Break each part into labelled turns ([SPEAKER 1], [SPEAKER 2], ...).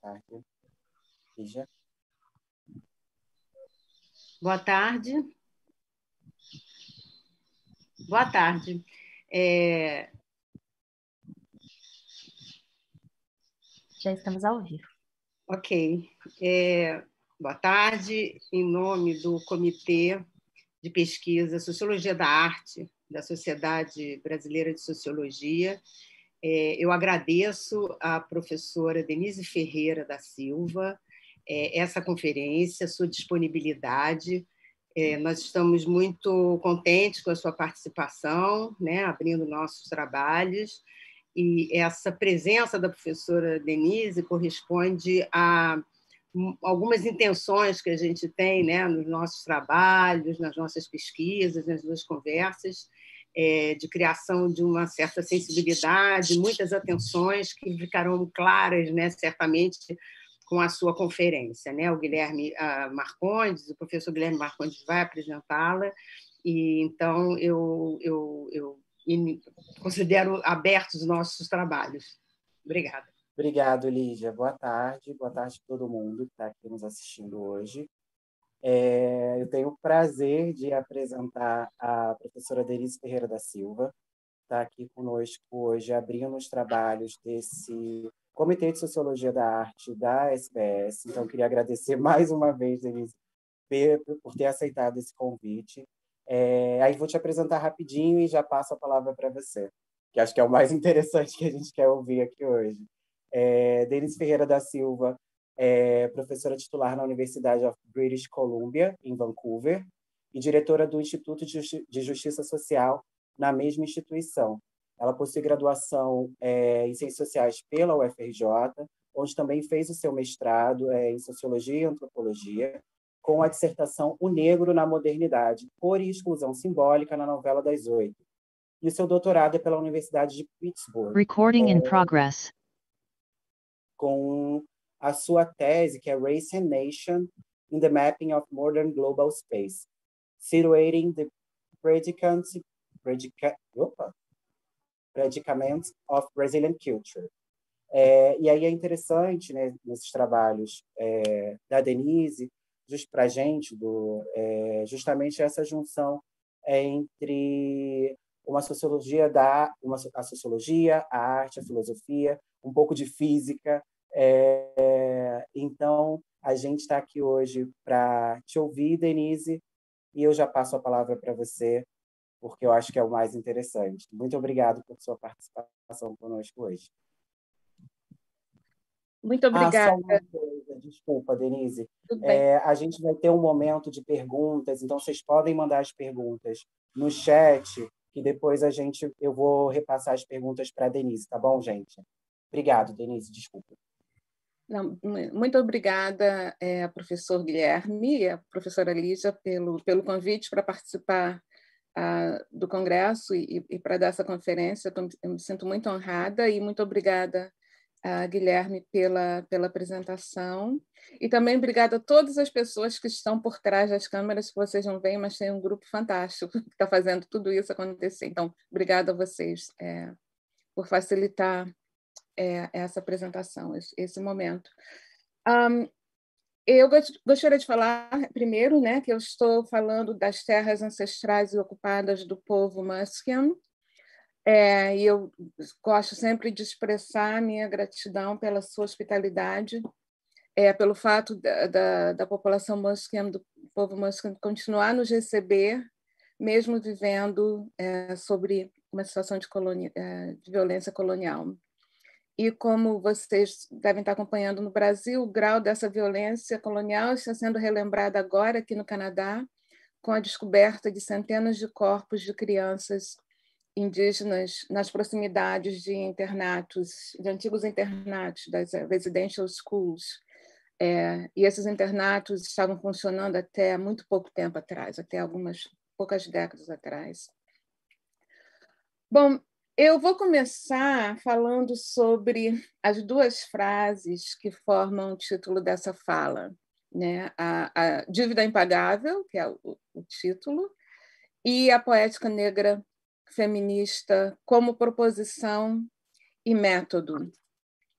[SPEAKER 1] tarde. Lígia?
[SPEAKER 2] Boa tarde. Boa tarde.
[SPEAKER 3] Já estamos ao vivo.
[SPEAKER 2] Ok. Boa tarde. Em nome do Comitê de Pesquisa Sociologia da Arte da Sociedade Brasileira de Sociologia, eu agradeço à professora Denise Ferreira da Silva essa conferência, sua disponibilidade. Nós estamos muito contentes com a sua participação, né, abrindo nossos trabalhos, e essa presença da professora Denise corresponde a algumas intenções que a gente tem, né, nos nossos trabalhos, nas nossas pesquisas, nas duas conversas, de criação de uma certa sensibilidade, muitas atenções que ficarão claras, né, certamente, com a sua conferência, né? O Guilherme Marcondes, o professor Guilherme Marcondes vai apresentá-la, e então eu considero abertos os nossos trabalhos. Obrigada.
[SPEAKER 1] Obrigado, Lígia. Boa tarde a todo mundo que está aqui nos assistindo hoje. Eu tenho o prazer de apresentar a professora Denise Ferreira da Silva, que está aqui conosco hoje, abrindo os trabalhos desse Comitê de Sociologia da Arte da SBS. Então, queria agradecer mais uma vez, Denise, por ter aceitado esse convite. Aí vou te apresentar rapidinho e já passo a palavra para você, que acho que é o mais interessante que a gente quer ouvir aqui hoje. Denise Ferreira da Silva é professora titular na Universidade of British Columbia, em Vancouver, e diretora do Instituto de Justiça Social na mesma instituição. Ela possui graduação em Ciências Sociais pela UFRJ, onde também fez o seu mestrado em Sociologia e Antropologia, com a dissertação O Negro na Modernidade, Cor e Exclusão Simbólica na Novela das Oito. E o seu doutorado é pela Universidade de Pittsburgh.
[SPEAKER 3] Recording in progress.
[SPEAKER 1] Com a sua tese, que é Race and Nation in the Mapping of Modern Global Space, Situating the Predicaments of Resilient Culture. E aí é interessante, né, nesses trabalhos da Denise, para a gente, justamente essa junção entre a sociologia, a arte, a filosofia, um pouco de física. Então, a gente está aqui hoje para te ouvir, Denise, e eu já passo a palavra para você, porque eu acho que é o mais interessante. Muito obrigado por sua participação conosco hoje.
[SPEAKER 4] Muito obrigada.
[SPEAKER 1] Só uma coisa, desculpa, Denise. A gente vai ter um momento de perguntas, então vocês podem mandar as perguntas no chat, que depois eu vou repassar as perguntas para a Denise, tá bom, gente? Obrigado, Denise, desculpa.
[SPEAKER 4] Não, muito obrigada, professor Guilherme e a professora Lígia, pelo convite para participar do Congresso e para dar essa conferência. Eu me sinto muito honrada e muito obrigada, Guilherme, pela apresentação. E também obrigada a todas as pessoas que estão por trás das câmeras, que vocês não veem, mas tem um grupo fantástico que está fazendo tudo isso acontecer. Então, obrigada a vocês por facilitar essa apresentação, esse momento. Eu gostaria de falar primeiro, né, que eu estou falando das terras ancestrais e ocupadas do povo Musqueam, e eu gosto sempre de expressar minha gratidão pela sua hospitalidade, pelo fato da população Musqueam, do povo Musqueam, continuar a nos receber, mesmo vivendo sobre uma situação de violência colonial. E como vocês devem estar acompanhando no Brasil, o grau dessa violência colonial está sendo relembrado agora aqui no Canadá, com a descoberta de centenas de corpos de crianças indígenas nas proximidades de internatos, de antigos internatos, das residential schools. E esses internatos estavam funcionando até muito pouco tempo atrás, até algumas poucas décadas atrás. Bom, eu vou começar falando sobre as duas frases que formam o título dessa fala, né? A Dívida Impagável, que é o título, e a Poética Negra Feminista como Proposição e Método.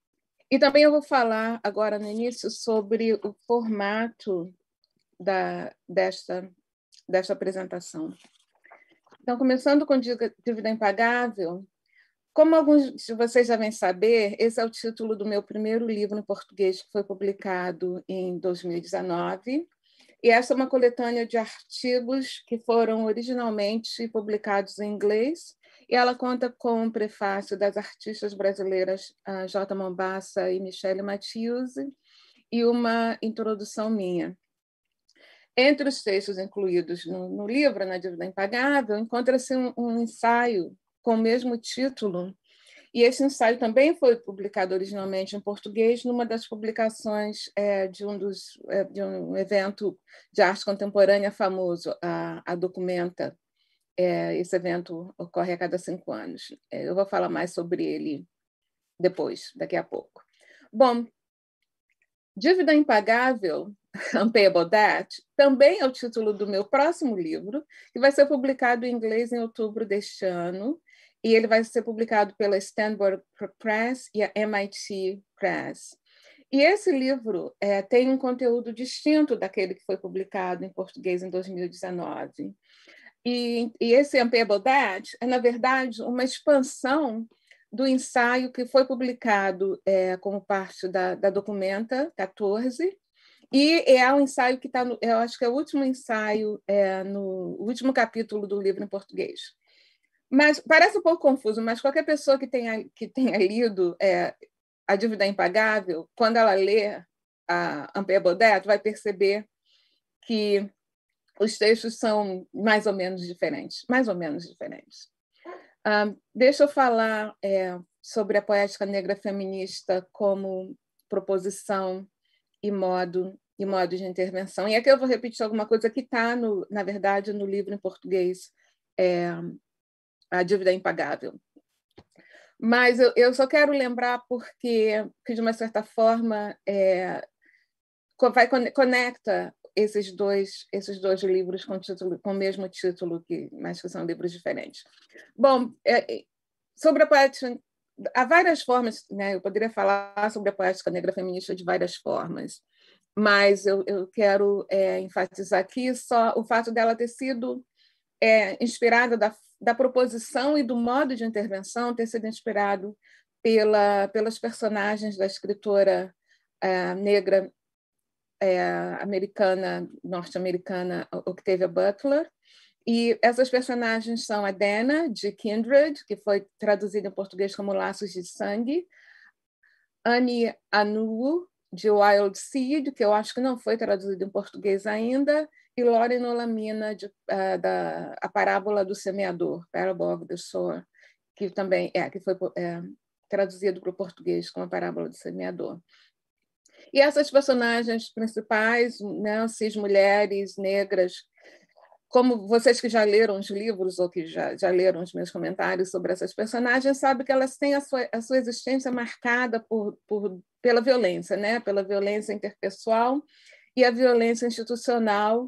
[SPEAKER 4] E também eu vou falar agora no início sobre o formato desta apresentação. Então, começando com Dívida Impagável, como alguns de vocês devem saber, esse é o título do meu primeiro livro em português, que foi publicado em 2019, e essa é uma coletânea de artigos que foram originalmente publicados em inglês, e ela conta com um prefácio das artistas brasileiras J. Mombassa e Michele Mathieusse, e uma introdução minha. Entre os textos incluídos no livro, Na Dívida Impagável, encontra-se um ensaio com o mesmo título, e esse ensaio também foi publicado originalmente em português numa das publicações de um evento de arte contemporânea famoso, a Documenta. Esse evento ocorre a cada 5 anos. Eu vou falar mais sobre ele depois, daqui a pouco. Bom, Dívida Impagável, Unpayable Debt, também é o título do meu próximo livro, que vai ser publicado em inglês em outubro deste ano, e ele vai ser publicado pela Stanford Press e a MIT Press. E esse livro tem um conteúdo distinto daquele que foi publicado em português em 2019. E esse Unpayable Debt é, na verdade, uma expansão do ensaio que foi publicado como parte da Documenta 14, e é um ensaio que está, eu acho que é o último ensaio, no último capítulo do livro em português. Mas parece um pouco confuso, mas qualquer pessoa que tenha lido A Dívida Impagável, quando ela lê a Unpayable Debt, vai perceber que os textos são mais ou menos diferentes. Deixa eu falar sobre a poética negra feminista como proposição e modo de intervenção. E aqui eu vou repetir alguma coisa que está, na verdade, no livro em português, A Dívida Impagável. Mas eu só quero lembrar porque, de uma certa forma, conecta esses dois livros com o mesmo título, mas que são livros diferentes. Bom, sobre a poética, há várias formas, né? Eu poderia falar sobre a poética negra feminista de várias formas, mas eu quero enfatizar aqui só o fato dela ter sido inspirada da proposição e do modo de intervenção ter sido inspirado pelas personagens da escritora negra norte-americana Octavia Butler. E essas personagens são a Dana, de Kindred, que foi traduzida em português como Laços de Sangue, Annie Anu, de Wild Seed, que eu acho que não foi traduzida em português ainda, e Lauren Olamina, A Parábola do Semeador, Parable of the Sower, que também que foi traduzido para o português como A Parábola do Semeador. E essas personagens principais, né, cis mulheres negras, como vocês que já leram os livros ou que já leram os meus comentários sobre essas personagens, sabem que elas têm a sua existência marcada pela violência, né? Pela violência interpessoal e a violência institucional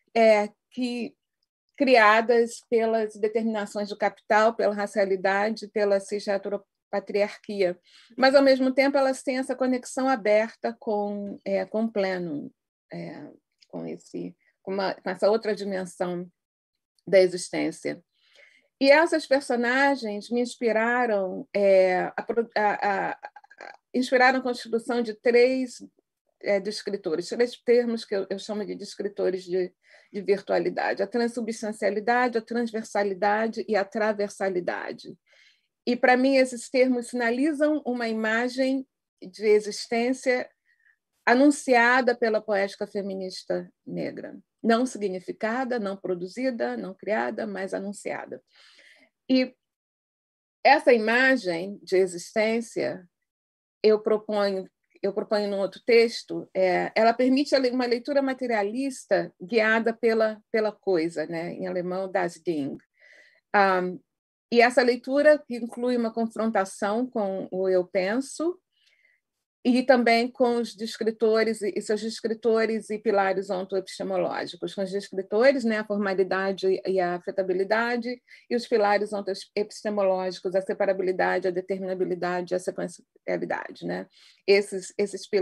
[SPEAKER 4] criadas pelas determinações do capital, pela racialidade, pela cis-heteropatriarquia. Mas, ao mesmo tempo, elas têm essa conexão aberta com o pleno, com essa outra dimensão da existência. E essas personagens me inspiraram inspiraram a construção de três descritores, três termos que eu chamo de descritores de virtualidade: a transubstancialidade, a transversalidade e a traversalidade. E, para mim, esses termos sinalizam uma imagem de existência anunciada pela poética feminista negra, não significada, não produzida, não criada, mas anunciada. E essa imagem de existência, eu proponho num outro texto, ela permite uma leitura materialista guiada pela coisa, né? Em alemão, das Ding. E essa leitura que inclui uma confrontação com o eu penso, e também com os descritores e seus descritores e pilares ontoepistemológicos, com os descritores, né, a formalidade e a afetabilidade, e os pilares ontoepistemológicos, a separabilidade, a determinabilidade e a sequencialidade, né? Esses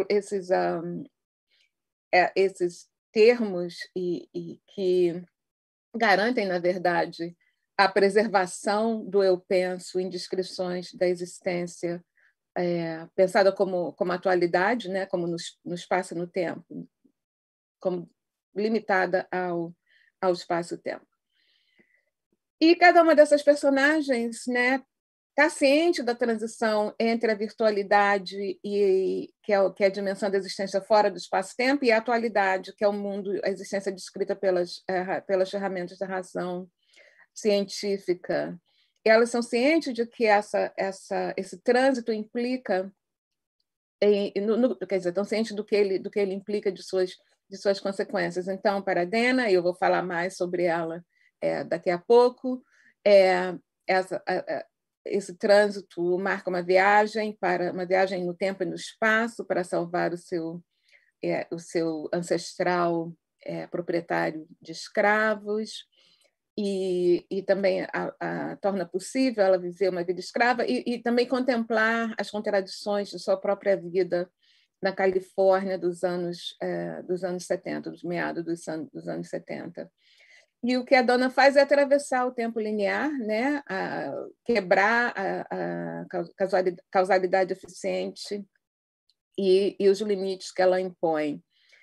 [SPEAKER 4] termos que garantem, na verdade, a preservação do eu penso em descrições da existência pensada como atualidade, né, como no espaço e no tempo, como limitada ao espaço e tempo. E cada uma dessas personagens, né, está ciente da transição entre a virtualidade, que é a dimensão da existência fora do espaço-tempo, e a atualidade, que é o mundo, a existência descrita pelas ferramentas da razão científica. Elas são cientes de que esse trânsito implica, quer dizer, estão cientes do que ele implica de suas consequências. Então, para a Dena, eu vou falar mais sobre ela daqui a pouco, esse trânsito marca uma viagem no tempo e no espaço para salvar o seu ancestral proprietário de escravos, e também a torna possível ela viver uma vida escrava e também contemplar as contradições de sua própria vida na Califórnia dos anos 70, dos meados dos anos 70. E o que a Dona faz é atravessar o tempo linear, né? Quebrar a causalidade eficiente e os limites que ela impõe.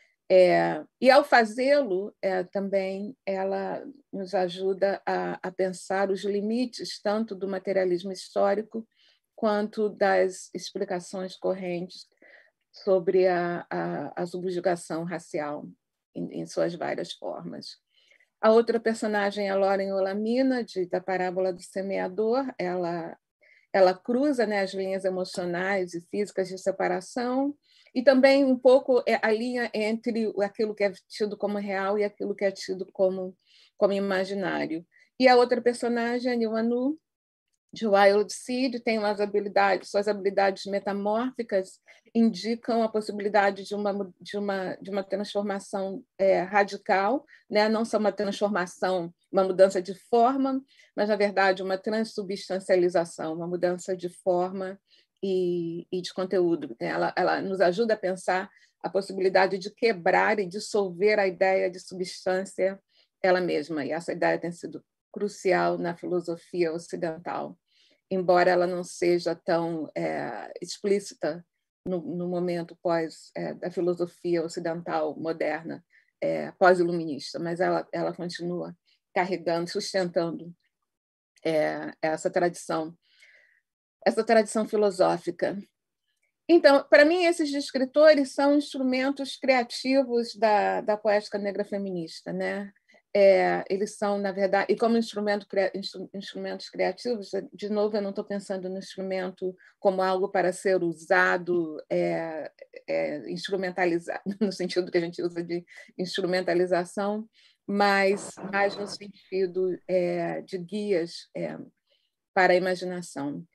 [SPEAKER 4] E, ao fazê-lo, também ela nos ajuda a pensar os limites tanto do materialismo histórico quanto das explicações correntes sobre a subjugação racial em suas várias formas. A outra personagem é a Lauren Olamina, da Parábola do Semeador. Ela cruza, né, as linhas emocionais e físicas de separação, e também um pouco a linha entre aquilo que é tido como real e aquilo que é tido como imaginário. E a outra personagem, a Niuanu, de Wild Seed, tem suas habilidades metamórficas indicam a possibilidade de uma transformação radical, né? Não só uma transformação, uma mudança de forma, mas, na verdade, uma transubstancialização, uma mudança de forma e de conteúdo. Ela nos ajuda a pensar a possibilidade de quebrar e dissolver a ideia de substância ela mesma, e essa ideia tem sido crucial na filosofia ocidental, embora ela não seja tão explícita no momento da filosofia ocidental moderna, pós-iluminista, mas ela continua carregando, sustentando essa tradição filosófica. Então, para mim, esses descritores são instrumentos criativos da poética negra feminista, né? Eles são, na verdade, e como instrumentos criativos, de novo, eu não estou pensando no instrumento como algo para ser usado, instrumentalizado, no sentido que a gente usa de instrumentalização, mas mais no sentido de guias para a imaginação.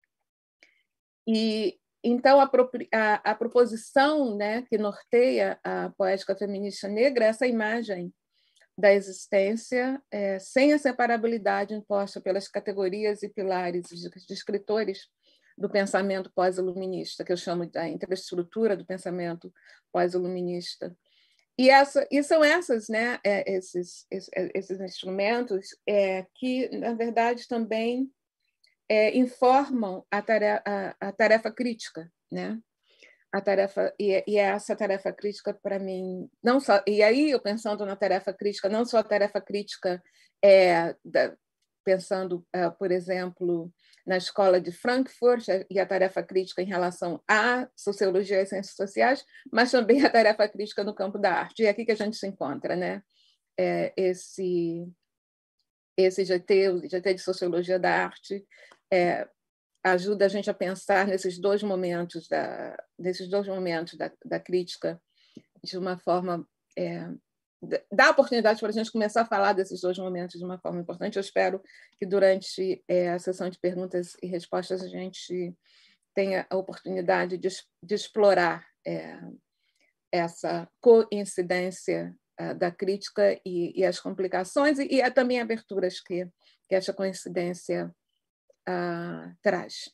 [SPEAKER 4] E então a proposição, né, que norteia a poética feminista negra é essa imagem da existência sem a separabilidade imposta pelas categorias e pilares de escritores do pensamento pós-iluminista, que eu chamo da infraestrutura do pensamento pós-iluminista. E são essas, né, esses instrumentos que, na verdade, também informam a tarefa crítica, né? A tarefa, e essa tarefa crítica, para mim, não só. E aí, eu pensando na tarefa crítica, não só a tarefa crítica, pensando, por exemplo, na escola de Frankfurt, e a tarefa crítica em relação à sociologia e ciências sociais, mas também a tarefa crítica no campo da arte. E é aqui que a gente se encontra, né? Esse GT, o GT de Sociologia da Arte, ajuda a gente a pensar nesses dois momentos da crítica de uma forma dá oportunidade para a gente começar a falar desses dois momentos de uma forma importante. Eu espero que durante a sessão de perguntas e respostas a gente tenha a oportunidade de explorar essa coincidência da crítica e as complicações e também aberturas que essa coincidência traz.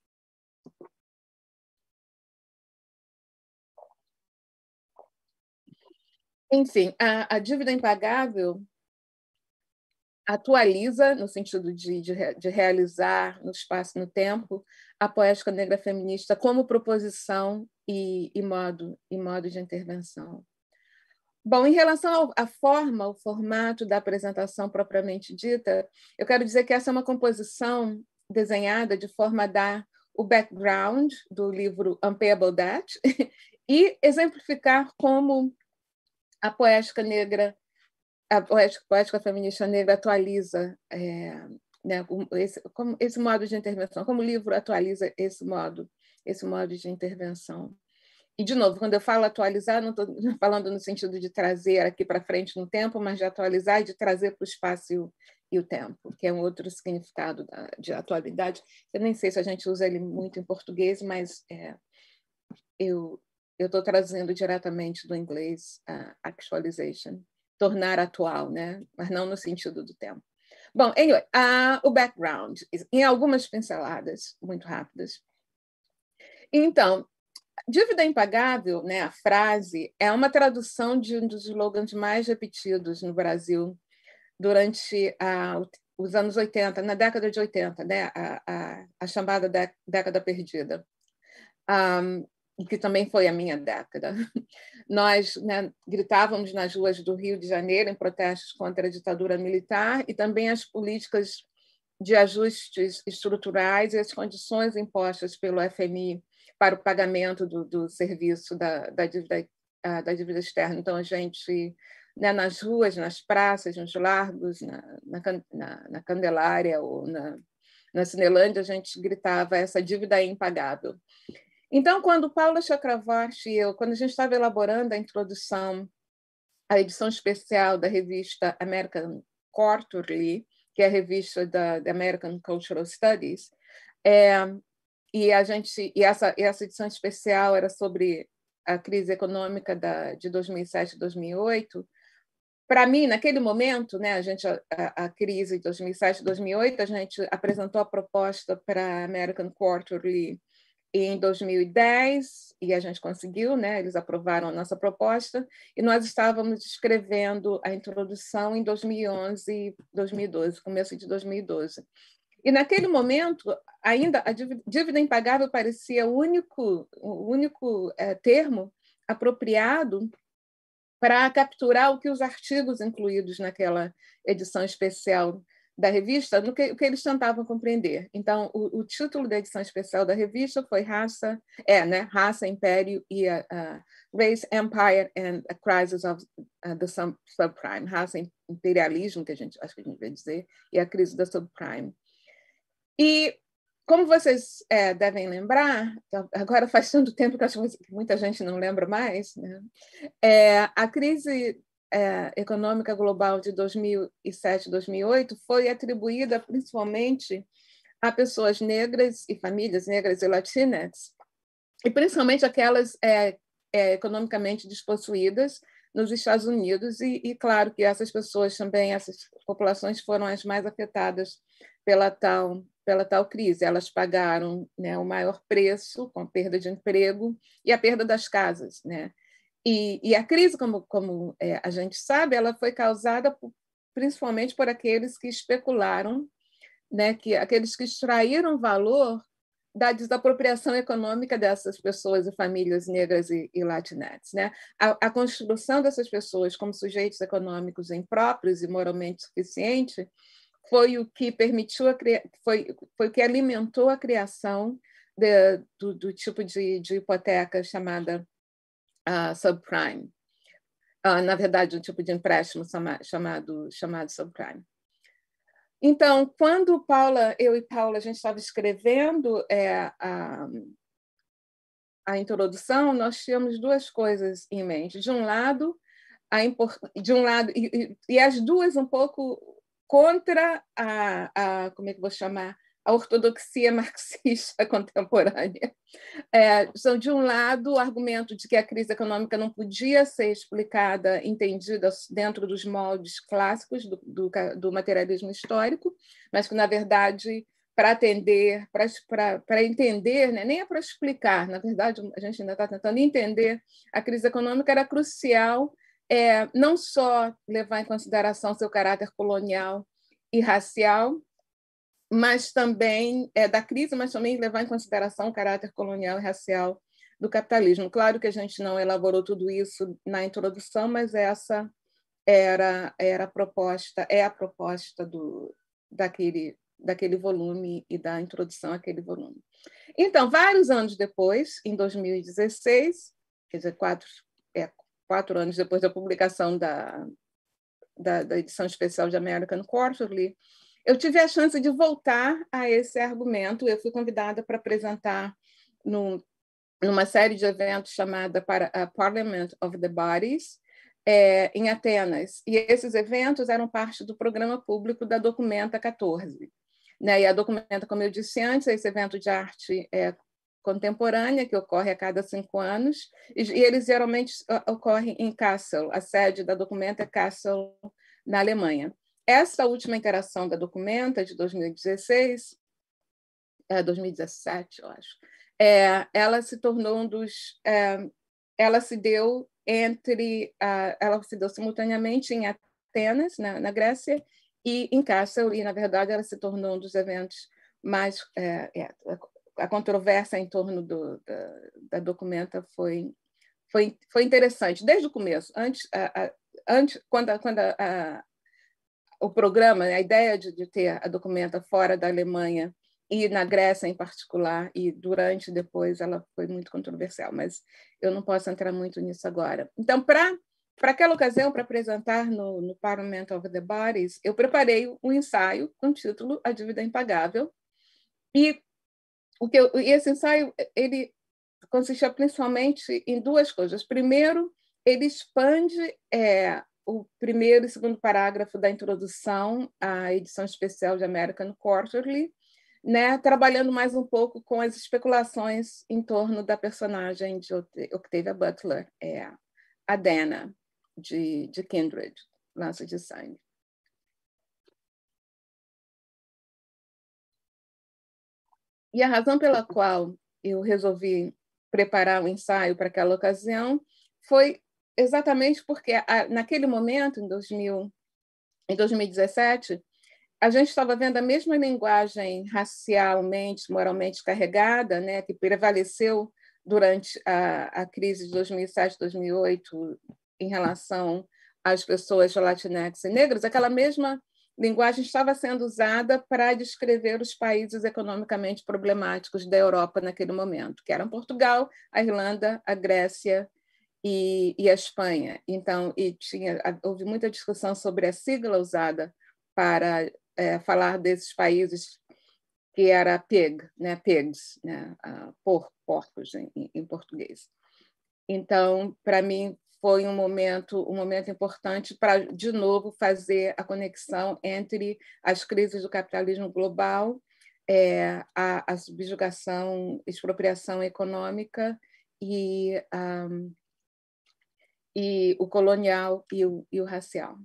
[SPEAKER 4] Enfim, a dívida impagável atualiza, no sentido de realizar no espaço e no tempo, a poética negra feminista como proposição e modo de intervenção. Bom, em relação à forma, o formato da apresentação propriamente dita, eu quero dizer que essa é uma composição desenhada de forma a dar o background do livro Unpayable Debt e exemplificar como a poética negra, a poética feminista negra atualiza esse modo de intervenção, como o livro atualiza esse modo de intervenção. E, de novo, quando eu falo atualizar, não estou falando no sentido de trazer aqui para frente no tempo, mas de atualizar e de trazer para o espaço e o tempo, que é um outro significado de atualidade. Eu nem sei se a gente usa ele muito em português, mas eu estou trazendo diretamente do inglês actualization, tornar atual, né? Mas não no sentido do tempo. Bom, anyway, o background, em algumas pinceladas muito rápidas. Então, dívida impagável, né, a frase, é uma tradução de um dos slogans mais repetidos no Brasil durante os anos 80, na década de 80, né, a chamada década perdida, que também foi a minha década. Nós, né, gritávamos nas ruas do Rio de Janeiro em protestos contra a ditadura militar e também as políticas de ajustes estruturais e as condições impostas pelo FMI para o pagamento do serviço da dívida externa. Então, a gente, né, nas ruas, nas praças, nos largos, na Candelária ou na Cinelândia, a gente gritava: essa dívida é impagável. Então, quando Paula Chakravarty e eu, quando a gente estava elaborando a introdução à edição especial da revista American Quarterly, que é a revista da American Cultural Studies, e essa edição especial era sobre a crise econômica de 2007 e 2008. Para mim, naquele momento, né, a crise de 2007 e 2008, a gente apresentou a proposta para a American Quarterly em 2010 e a gente conseguiu, né, eles aprovaram a nossa proposta e nós estávamos escrevendo a introdução em 2011 e 2012, começo de 2012. E, naquele momento, ainda a dívida impagável parecia o único termo apropriado para capturar o que os artigos incluídos naquela edição especial da revista, o que eles tentavam compreender. Então, o título da edição especial da revista foi Raça, Império e Race, Empire and a Crisis of the Subprime. Raça, imperialismo, que acho que a gente vai dizer, e a crise da subprime. E, como vocês devem lembrar, agora faz tanto tempo que acho que muita gente não lembra mais, né? A crise econômica global de 2007 e 2008 foi atribuída principalmente a pessoas negras e famílias negras e latinas, e principalmente aquelas economicamente despossuídas nos Estados Unidos, e claro que essas pessoas também, essas populações foram as mais afetadas pela tal crise. Elas pagaram, né, o maior preço, com a perda de emprego e a perda das casas, né? E a crise, como a gente sabe, ela foi causada principalmente por aqueles que especularam, né, aqueles que extraíram valor da desapropriação econômica dessas pessoas e famílias negras e latinas, né? A construção dessas pessoas como sujeitos econômicos impróprios e moralmente suficientes foi o que permitiu foi o que alimentou a criação do tipo de hipoteca chamada subprime. Na verdade, um tipo de empréstimo chamado subprime. Então, quando eu e Paula, a gente estava escrevendo a introdução, nós tínhamos duas coisas em mente. De um lado, e as duas um pouco contra como é que eu vou chamar, a ortodoxia marxista contemporânea. São, de um lado, o argumento de que a crise econômica não podia ser explicada, entendida dentro dos moldes clássicos do materialismo histórico, mas que, na verdade, para entender, né? Nem é para explicar, na verdade, a gente ainda está tentando entender a crise econômica, era crucial não só levar em consideração seu caráter colonial e racial, mas também da crise, mas também levar em consideração o caráter colonial e racial do capitalismo. Claro que a gente não elaborou tudo isso na introdução, mas essa era a proposta, a proposta daquele volume e da introdução àquele volume. Então, vários anos depois, em 2016, quer dizer, 4 anos depois da publicação da edição especial de American Quarterly, eu tive a chance de voltar a esse argumento. Eu fui convidada para apresentar numa série de eventos chamada Parliament of the Bodies, em Atenas. E esses eventos eram parte do programa público da Documenta 14. Né? E a Documenta, como eu disse antes, é esse evento de arte contemporânea que ocorre a cada 5 anos, e eles geralmente ocorrem em Kassel. A sede da Documenta é Kassel, na Alemanha. Essa última interação da Documenta, de 2016, 2017, eu acho, ela se tornou ela se deu simultaneamente em Atenas, na Grécia, e em Kassel, e, na verdade, ela se tornou um dos eventos mais... a controvérsia em torno da Documenta foi interessante, desde o começo. Quando o programa, a ideia de ter a Documenta fora da Alemanha e na Grécia em particular, e depois, ela foi muito controversial, mas eu não posso entrar muito nisso agora. Então, para aquela ocasião, para apresentar no Parliament of the Bodies, eu preparei um ensaio com o título A Dívida Impagável, e esse ensaio ele consistia principalmente em 2 coisas. Primeiro, ele expande o primeiro e segundo parágrafo da introdução à edição especial de American Quarterly, né, trabalhando mais um pouco com as especulações em torno da personagem de Octavia Butler, a Dana, de Kindred, Lança de Sangue. E a razão pela qual eu resolvi preparar um ensaio para aquela ocasião foi exatamente porque, naquele momento, em 2017, a gente estava vendo a mesma linguagem racialmente, moralmente carregada, né, que prevaleceu durante a crise de 2007, 2008, em relação às pessoas latinx e negras. Aquela mesma linguagem estava sendo usada para descrever os países economicamente problemáticos da Europa naquele momento, que eram Portugal, a Irlanda, a Grécia e a Espanha. Então, houve muita discussão sobre a sigla usada para falar desses países, que era PIG, né? PIGs, né? Porcos em português. Então, para mim, foi um momento importante para, de novo, fazer a conexão entre as crises do capitalismo global, a subjugação, expropriação econômica e o colonial e o racial.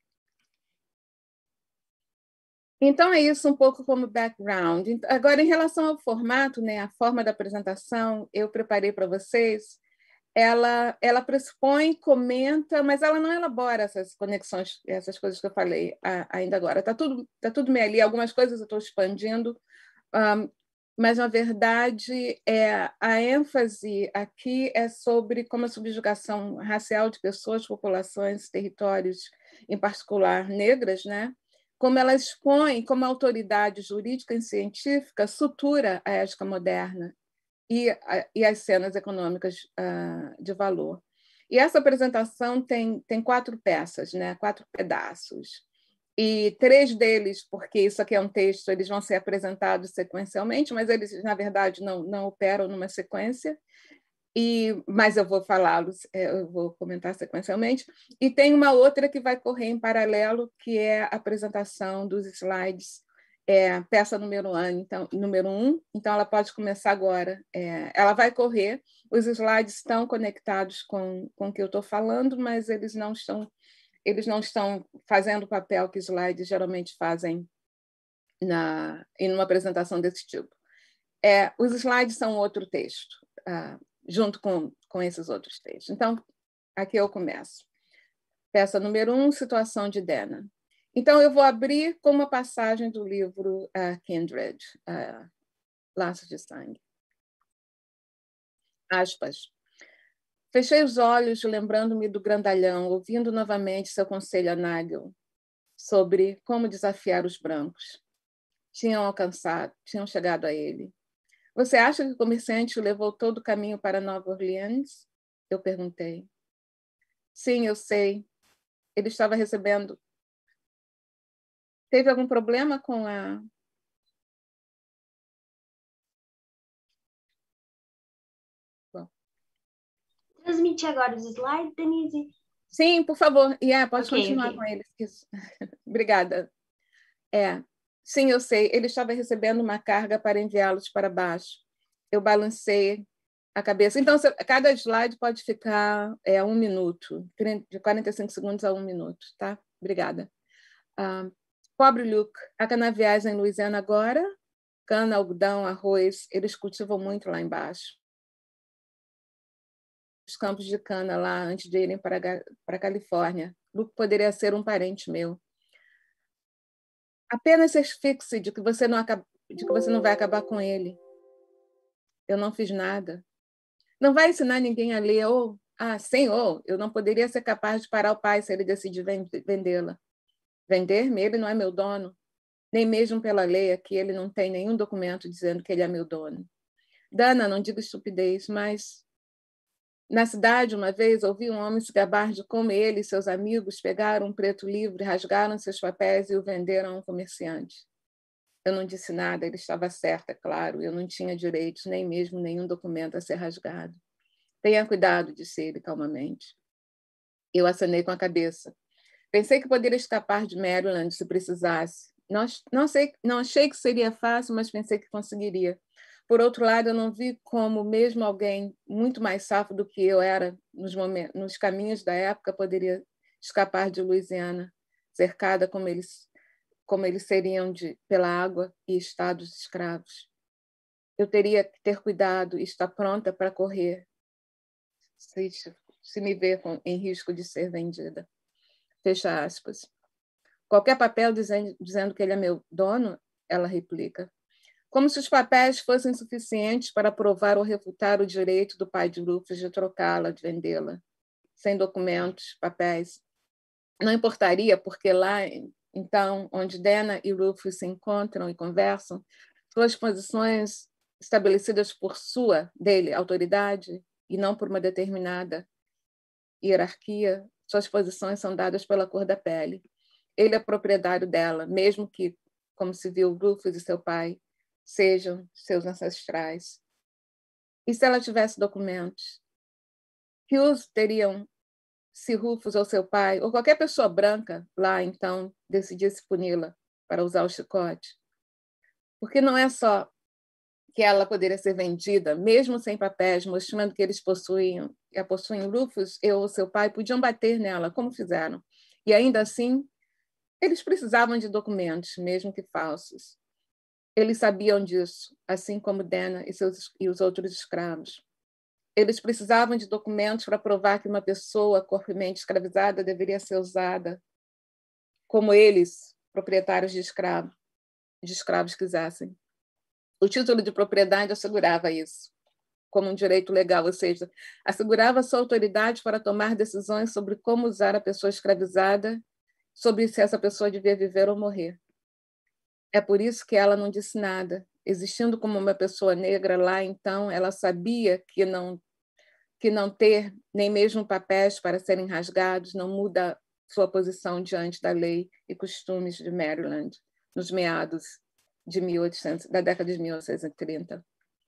[SPEAKER 4] Então, é isso um pouco como background. Agora, em relação ao formato, né, a forma da apresentação, eu preparei para vocês. Ela pressupõe, comenta, mas ela não elabora essas conexões, essas coisas que eu falei ainda agora. Está tudo meio ali, algumas coisas eu estou expandindo, mas, na verdade, a ênfase aqui é sobre como a subjugação racial de pessoas, populações, territórios, em particular negras, né? Como ela expõe, como a autoridade jurídica e científica sutura a ética moderna e as cenas econômicas de valor. E essa apresentação tem 4 peças, né? 4 pedaços. E 3 deles, porque isso aqui é um texto, eles vão ser apresentados sequencialmente, mas eles, na verdade, não operam numa sequência. Mas eu vou falá-los, eu vou comentar sequencialmente. E tem uma outra que vai correr em paralelo, que é a apresentação dos slides peça número 1, então ela pode começar agora. Ela vai correr, os slides estão conectados com o que eu estou falando, mas eles não estão fazendo o papel que slides geralmente fazem em uma apresentação desse tipo. Os slides são outro texto, junto com esses outros textos. Então, aqui eu começo. Peça número 1, situação de Dana. Então, eu vou abrir com uma passagem do livro Kindred, Laços de Sangue. Aspas. Fechei os olhos, lembrando-me do grandalhão, ouvindo novamente seu conselho a Nagel sobre como desafiar os brancos. Tinham chegado a ele. Você acha que o comerciante o levou todo o caminho para Nova Orleans? Eu perguntei. Sim, eu sei. Ele estava recebendo... Teve algum problema com a... Bom.
[SPEAKER 5] Transmite agora os slides, Denise?
[SPEAKER 4] Sim, por favor. Pode
[SPEAKER 5] Okay,
[SPEAKER 4] continuar
[SPEAKER 5] okay.
[SPEAKER 4] com eles. Obrigada. Sim, eu sei. Ele estava recebendo uma carga para enviá-los para baixo. Eu balancei a cabeça. Então, cada slide pode ficar 1 minuto, de 45 segundos a 1 minuto, tá? Obrigada. Pobre Luke, há canaviais em Louisiana agora? Cana, algodão, arroz, eles cultivam muito lá embaixo. Os campos de cana lá, antes de irem para a Califórnia. Luke poderia ser um parente meu. Apenas certifique-se de que você não vai acabar com ele. Eu não fiz nada. Não vai ensinar ninguém a ler. Senhor, eu não poderia ser capaz de parar o pai se ele decidir vendê-la. Vender-me? Ele não é meu dono. Nem mesmo pela lei aqui, ele não tem nenhum documento dizendo que ele é meu dono. Dana, não diga estupidez, mas... Na cidade, uma vez, ouvi um homem se gabar de como ele e seus amigos pegaram um preto livre, rasgaram seus papéis e o venderam a um comerciante. Eu não disse nada, ele estava certo, é claro. Eu não tinha direitos, nem mesmo nenhum documento a ser rasgado. Tenha cuidado, disse ele calmamente. Eu acenei com a cabeça. Pensei que poderia escapar de Maryland se precisasse. Não achei que seria fácil, mas pensei que conseguiria. Por outro lado, eu não vi como mesmo alguém muito mais safo do que eu era nos caminhos da época poderia escapar de Louisiana, cercada como eles seriam pela água e estados escravos. Eu teria que ter cuidado e estar pronta para correr se me ver em risco de ser vendida. Fecha aspas. Qualquer papel dizendo que ele é meu dono, ela replica. Como se os papéis fossem suficientes para provar ou refutar o direito do pai de Rufus de trocá-la, de vendê-la. Sem documentos, papéis. Não importaria, porque lá, então, onde Dana e Rufus se encontram e conversam, suas posições estabelecidas por dele, autoridade, e não por uma determinada hierarquia, suas posições são dadas pela cor da pele. Ele é proprietário dela, mesmo que, como se viu Rufus e seu pai, sejam seus ancestrais. E se ela tivesse documentos? Que uso teriam se Rufus ou seu pai, ou qualquer pessoa branca lá, então, decidisse puni-la para usar o chicote? Porque não é só que ela poderia ser vendida, mesmo sem papéis, mostrando que eles possuem Rufus, eu ou seu pai, podiam bater nela, como fizeram. E ainda assim, eles precisavam de documentos, mesmo que falsos. Eles sabiam disso, assim como Dana e os outros escravos. Eles precisavam de documentos para provar que uma pessoa corpamente escravizada deveria ser usada como eles, proprietários de escravos, quisessem. O título de propriedade assegurava isso, como um direito legal, ou seja, assegurava sua autoridade para tomar decisões sobre como usar a pessoa escravizada, sobre se essa pessoa devia viver ou morrer. É por isso que ela não disse nada. Existindo como uma pessoa negra lá, então, ela sabia que não ter nem mesmo papéis para serem rasgados não muda sua posição diante da lei e costumes de Maryland, nos meados da década de 1830.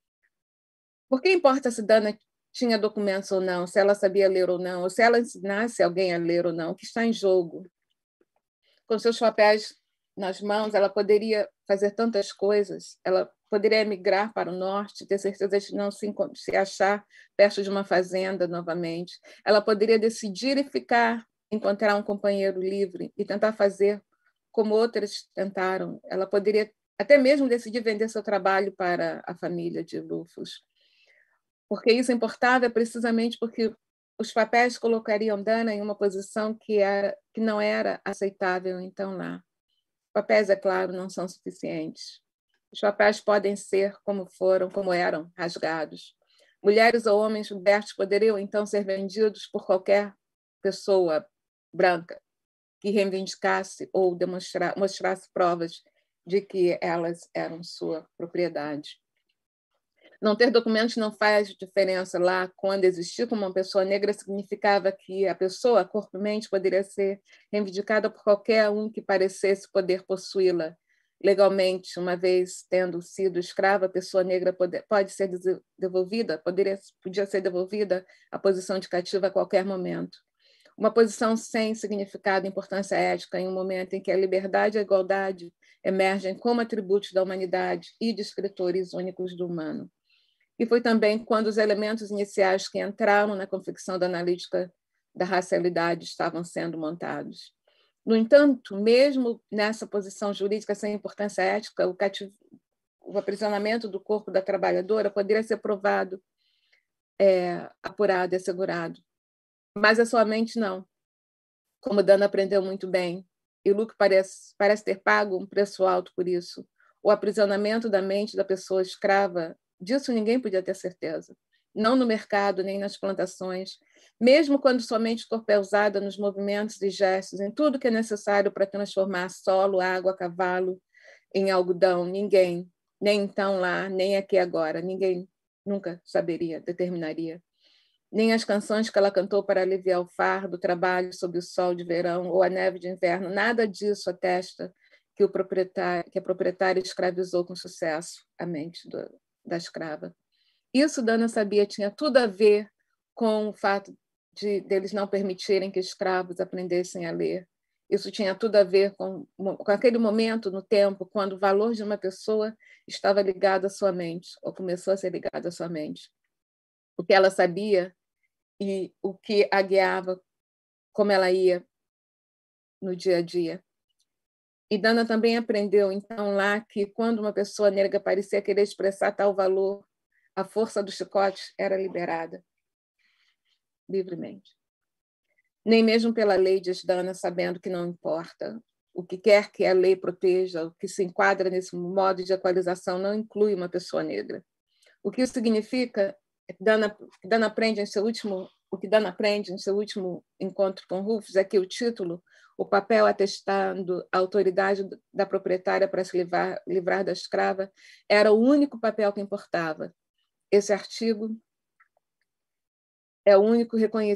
[SPEAKER 4] Por que importa se Dana tinha documentos ou não, se ela sabia ler ou não, ou se ela ensinasse alguém a ler ou não? O que está em jogo? Com seus papéis nas mãos, ela poderia fazer tantas coisas. Ela poderia emigrar para o norte, ter certeza de não se achar perto de uma fazenda novamente. Ela poderia decidir e ficar, encontrar um companheiro livre e tentar fazer como outras tentaram. Ela poderia até mesmo decidir vender seu trabalho para a família de Rufus. Porque isso importava precisamente porque os papéis colocariam Dana em uma posição que não era aceitável então lá. Os papéis, é claro, não são suficientes. Os papéis podem ser como foram, como eram, rasgados. Mulheres ou homens libertos poderiam então ser vendidos por qualquer pessoa branca que reivindicasse ou mostrasse provas de que elas eram sua propriedade. Não ter documentos não faz diferença lá. Quando existir como uma pessoa negra, significava que a pessoa, corpo e mente, poderia ser reivindicada por qualquer um que parecesse poder possuí-la legalmente. Uma vez tendo sido escrava, a pessoa negra pode ser devolvida, podia ser devolvida à posição de cativa a qualquer momento. Uma posição sem significado e importância ética em um momento em que a liberdade e a igualdade emergem como atributos da humanidade e descritores únicos do humano. E foi também quando os elementos iniciais que entraram na confecção da analítica da racialidade estavam sendo montados. No entanto, mesmo nessa posição jurídica sem importância ética, o aprisionamento do corpo da trabalhadora poderia ser provado, apurado e assegurado. Mas a sua mente não. Como Dana aprendeu muito bem, e Luke parece ter pago um preço alto por isso. O aprisionamento da mente da pessoa escrava, disso ninguém podia ter certeza. Não no mercado, nem nas plantações. Mesmo quando somente o corpo é usado nos movimentos e gestos, em tudo que é necessário para transformar solo, água, cavalo em algodão, ninguém, nem então lá, nem aqui agora, ninguém nunca saberia, determinaria. Nem as canções que ela cantou para aliviar o fardo, o trabalho sob o sol de verão ou a neve de inverno, nada disso atesta que a proprietária escravizou com sucesso a mente da escrava. Isso, Dana sabia, tinha tudo a ver com o fato deles não permitirem que escravos aprendessem a ler. Isso tinha tudo a ver com aquele momento no tempo quando o valor de uma pessoa estava ligado à sua mente, ou começou a ser ligado à sua mente. O que ela sabia e o que a guiava, como ela ia no dia a dia. E Dana também aprendeu, então, lá, que quando uma pessoa negra parecia querer expressar tal valor, a força do chicote era liberada livremente. Nem mesmo pela lei, diz Dana, sabendo que não importa. O que quer que a lei proteja, o que se enquadra nesse modo de equalização, não inclui uma pessoa negra. O que isso significa, Dana aprende o que Dana aprende em seu último encontro com Rufus é que o título, o papel atestando a autoridade da proprietária para se livrar da escrava, era o único papel que importava. Esse artigo é o único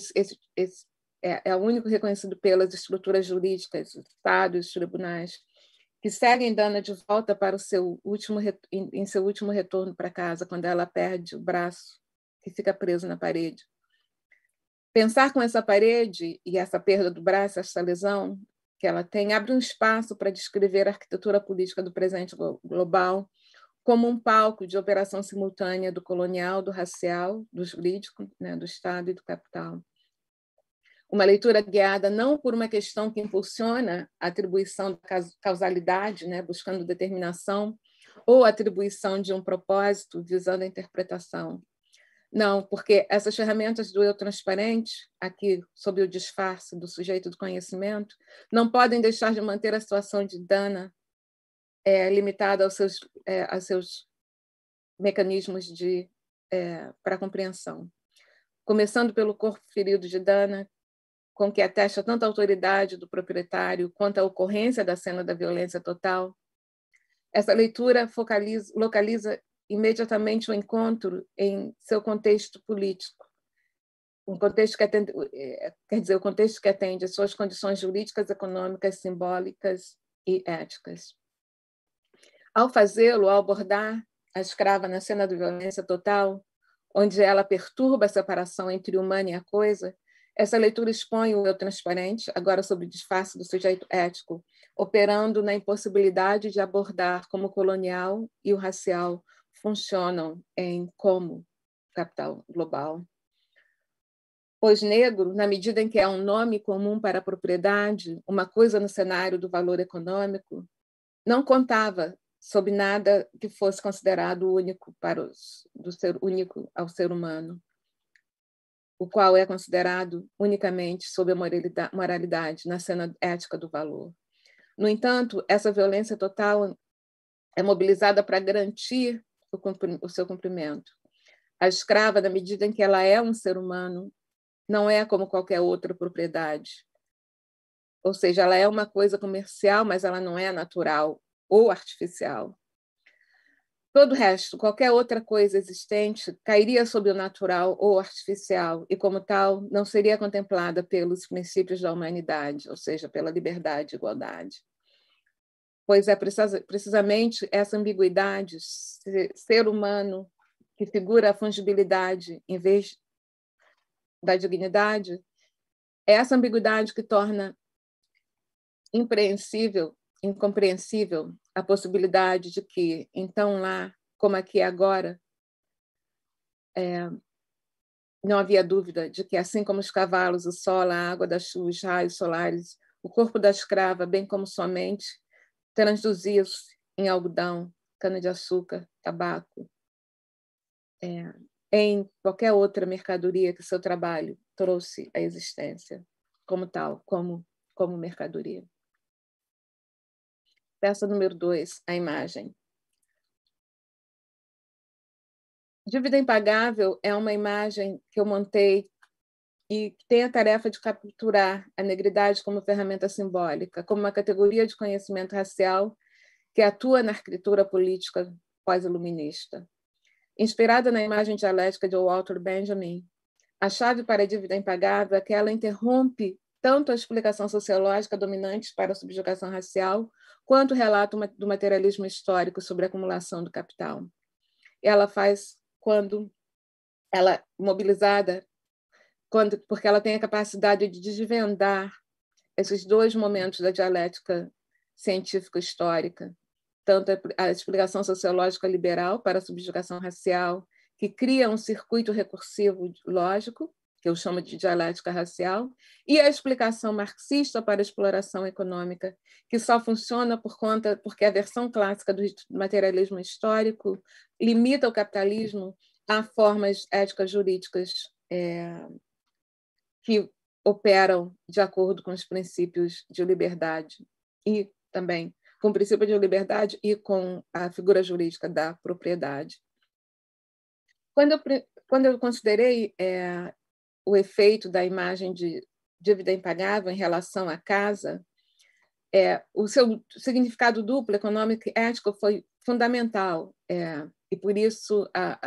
[SPEAKER 4] reconhecido pelas estruturas jurídicas, os estados, os tribunais, que seguem Dana de volta para em seu último retorno para casa, quando ela perde o braço que fica preso na parede. Pensar com essa parede e essa perda do braço, essa lesão que ela tem, abre um espaço para descrever a arquitetura política do presente global como um palco de operação simultânea do colonial, do racial, do jurídico, né, do Estado e do capital. Uma leitura guiada não por uma questão que impulsiona a atribuição da causalidade, né, buscando determinação, ou a atribuição de um propósito visando a interpretação. Não, porque essas ferramentas do eu transparente, aqui sob o disfarce do sujeito do conhecimento, não podem deixar de manter a situação de Dana limitada aos seus mecanismos para compreensão. Começando pelo corpo ferido de Dana, com que atesta tanto a autoridade do proprietário quanto a ocorrência da cena da violência total. Essa leitura localiza imediatamente o encontro em seu contexto político, um contexto que atende, o contexto que atende às suas condições jurídicas, econômicas, simbólicas e éticas. Ao fazê-lo, ao abordar a escrava na cena da violência total, onde ela perturba a separação entre o humano e a coisa, Essa leitura expõe o eu transparente, agora sob o disfarce do sujeito ético, operando na impossibilidade de abordar como o colonial e o racial funcionam em como capital global. Pois negro, na medida em que é um nome comum para a propriedade, uma coisa no cenário do valor econômico, não contava sob nada que fosse considerado único do ser único ao ser humano, o qual é considerado unicamente sob a moralidade na cena ética do valor. No entanto, essa violência total é mobilizada para garantir o seu cumprimento. A escrava, na medida em que ela é um ser humano, não é como qualquer outra propriedade. Ou seja, ela é uma coisa comercial, mas ela não é natural ou artificial. Todo o resto, qualquer outra coisa existente, cairia sob o natural ou artificial e, como tal, não seria contemplada pelos princípios da humanidade, ou seja, pela liberdade e igualdade. Pois é precisamente essa ambiguidade, ser humano, que figura a fungibilidade em vez da dignidade, é essa ambiguidade que torna incompreensível a possibilidade de que, então lá, como aqui e agora, não havia dúvida de que, assim como os cavalos, o sol, a água da chuva, os raios solares, o corpo da escrava, bem como sua mente, transduzia-se em algodão, cana-de-açúcar, tabaco, em qualquer outra mercadoria que seu trabalho trouxe à existência, como tal, como mercadoria. Peça número 2, a imagem. Dívida Impagável é uma imagem que eu montei e que tem a tarefa de capturar a negridade como ferramenta simbólica, como uma categoria de conhecimento racial que atua na escritura política pós-iluminista. Inspirada na imagem dialética de Walter Benjamin, a chave para a dívida impagável é que ela interrompe tanto a explicação sociológica dominante para a subjugação racial, quanto o relato do materialismo histórico sobre a acumulação do capital. Ela faz quando ela é mobilizada, porque ela tem a capacidade de desvendar esses dois momentos da dialética científico-histórica, tanto a explicação sociológica liberal para a subjugação racial, que cria um circuito recursivo lógico, que eu chamo de dialética racial, e a explicação marxista para a exploração econômica, que só funciona porque a versão clássica do materialismo histórico limita o capitalismo a formas éticas jurídicas que operam de acordo com os princípios de liberdade e também com o princípio de liberdade e com a figura jurídica da propriedade. Quando eu considerei o efeito da imagem de dívida impagável em relação à casa, o seu significado duplo, econômico e ético, foi fundamental, e por isso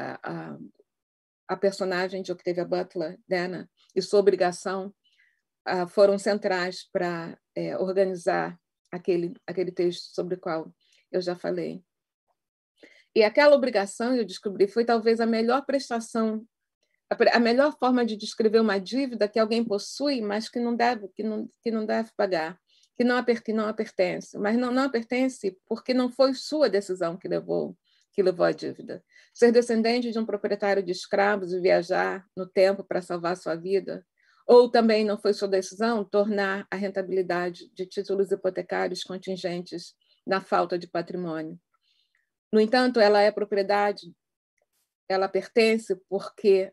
[SPEAKER 4] a personagem de Octavia Butler, Dana, e sua obrigação foram centrais para organizar aquele texto sobre o qual eu já falei. E aquela obrigação, eu descobri, foi talvez a melhor prestação, a melhor forma de descrever uma dívida que alguém possui, mas que não deve pagar, que não a pertence, mas não a pertence porque não foi sua decisão que levou a dívida. Ser descendente de um proprietário de escravos e viajar no tempo para salvar sua vida, ou também não foi sua decisão tornar a rentabilidade de títulos hipotecários contingentes na falta de patrimônio. No entanto, ela é propriedade, ela pertence porque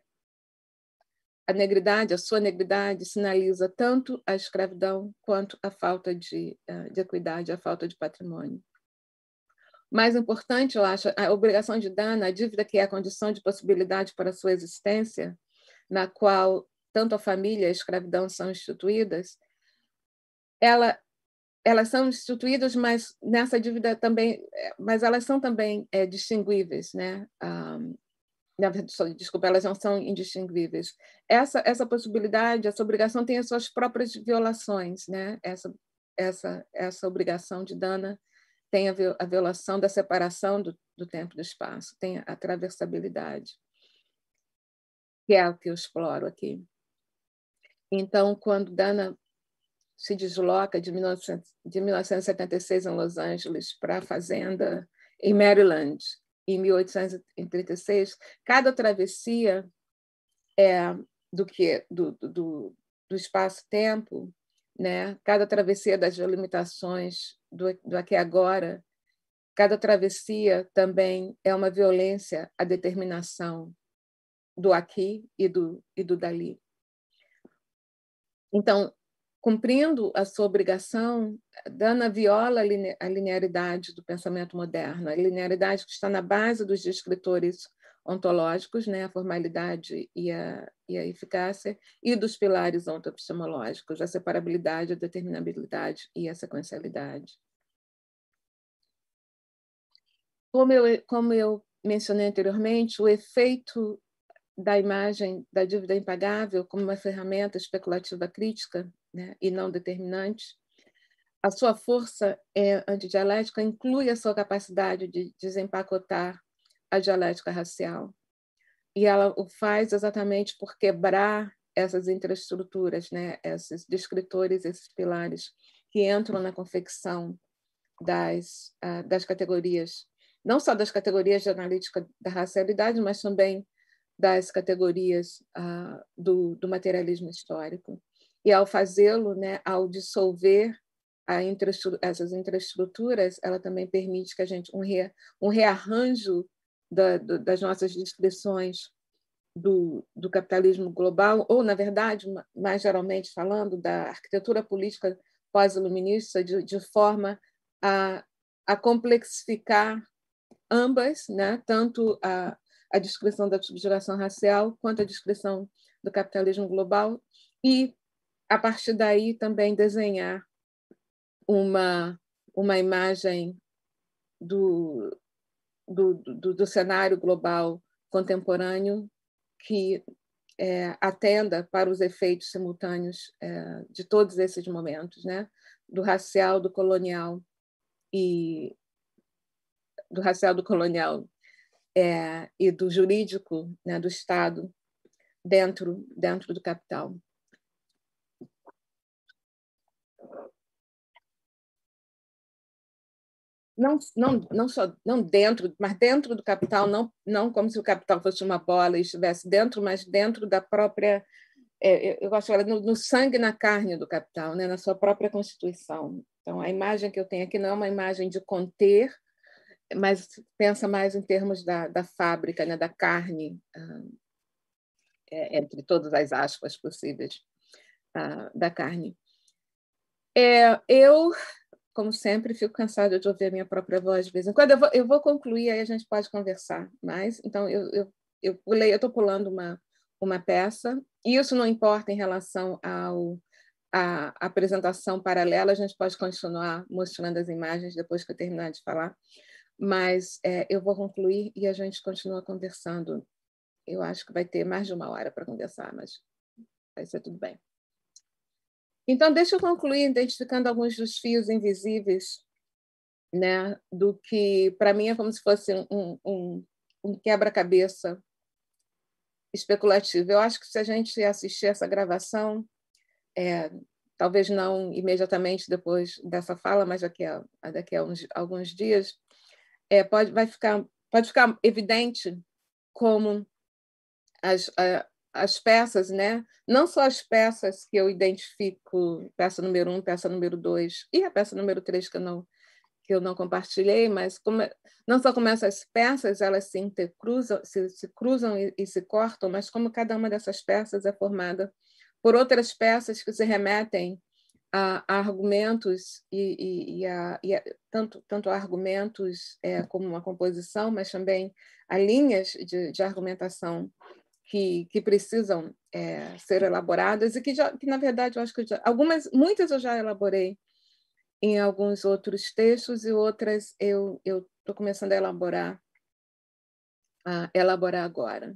[SPEAKER 4] a sua negridade, sinaliza tanto a escravidão quanto a falta de equidade, a falta de patrimônio. Mais importante, eu acho, a obrigação de Dana, a dívida que é a condição de possibilidade para a sua existência, na qual tanto a família e a escravidão são instituídas, elas são instituídas, mas nessa dívida também, mas elas são também distinguíveis, né? Desculpa, elas não são indistinguíveis. Essa possibilidade, essa obrigação tem as suas próprias violações, né? Essa obrigação de Dana tem a violação da separação do tempo e do espaço, tem a atravessabilidade, que é o que eu exploro aqui. Então, quando Dana se desloca de 1976 em Los Angeles para a fazenda em Maryland, em 1836, cada travessia do espaço-tempo, né? Cada travessia das limitações do aqui e agora, cada travessia também é uma violência à determinação do aqui e do dali. Então, cumprindo a sua obrigação, Dana viola a linearidade do pensamento moderno, a linearidade que está na base dos descritores ontológicos, né, a formalidade e a eficácia, e dos pilares ontoepistemológicos, a separabilidade, a determinabilidade e a sequencialidade. Como eu mencionei anteriormente, o efeito da imagem da dívida impagável como uma ferramenta especulativa crítica, né, e não determinante, a sua força antidialética inclui a sua capacidade de desempacotar a dialética racial. E ela o faz exatamente por quebrar essas infraestruturas, né, esses descritores, esses pilares que entram na confecção das categorias, não só das categorias de analítica da racialidade, mas também das categorias do materialismo histórico. E ao fazê-lo, né, ao dissolver essas infraestruturas, ela também permite que a gente um rearranjo das nossas descrições do capitalismo global, ou, na verdade, mais geralmente falando, da arquitetura política pós-iluminista, de forma a complexificar ambas, né, tanto a descrição da subjugação racial quanto a descrição do capitalismo global, e, a partir daí, também desenhar uma imagem do cenário global contemporâneo que atenda para os efeitos simultâneos de todos esses momentos, né? Do racial, do colonial e do jurídico, né? Do Estado dentro do capital. Não dentro, mas dentro do capital, não como se o capital fosse uma bola e estivesse dentro, mas dentro da própria, eu gosto de falar, no sangue e na carne do capital, né, na sua própria constituição. Então, a imagem que eu tenho aqui não é uma imagem de conter, mas pensa mais em termos da fábrica, né, da carne, entre todas as aspas possíveis, da carne. Eu, como sempre, fico cansada de ouvir a minha própria voz de vez em quando. Eu vou concluir, aí a gente pode conversar mais. Então, eu estou pulando uma peça, e isso não importa em relação à apresentação paralela, a gente pode continuar mostrando as imagens depois que eu terminar de falar, mas eu vou concluir e a gente continua conversando. Eu acho que vai ter mais de 1 hora para conversar, mas vai ser tudo bem. Então, deixa eu concluir identificando alguns dos fios invisíveis, né, do que, para mim, é como se fosse um quebra-cabeça especulativo. Eu acho que se a gente assistir essa gravação, talvez não imediatamente depois dessa fala, mas daqui a alguns dias, pode ficar evidente como as peças, né? Não só as peças que eu identifico, peça número 1, peça número 2 e a peça número 3 que eu não compartilhei, mas não só como essas peças elas se cruzam e se cortam, mas como cada uma dessas peças é formada por outras peças que se remetem a argumentos tanto a argumentos como uma composição, mas também a linhas de argumentação que precisam ser elaboradas e que na verdade, eu acho que muitas eu já elaborei em alguns outros textos e outras eu estou começando a elaborar agora.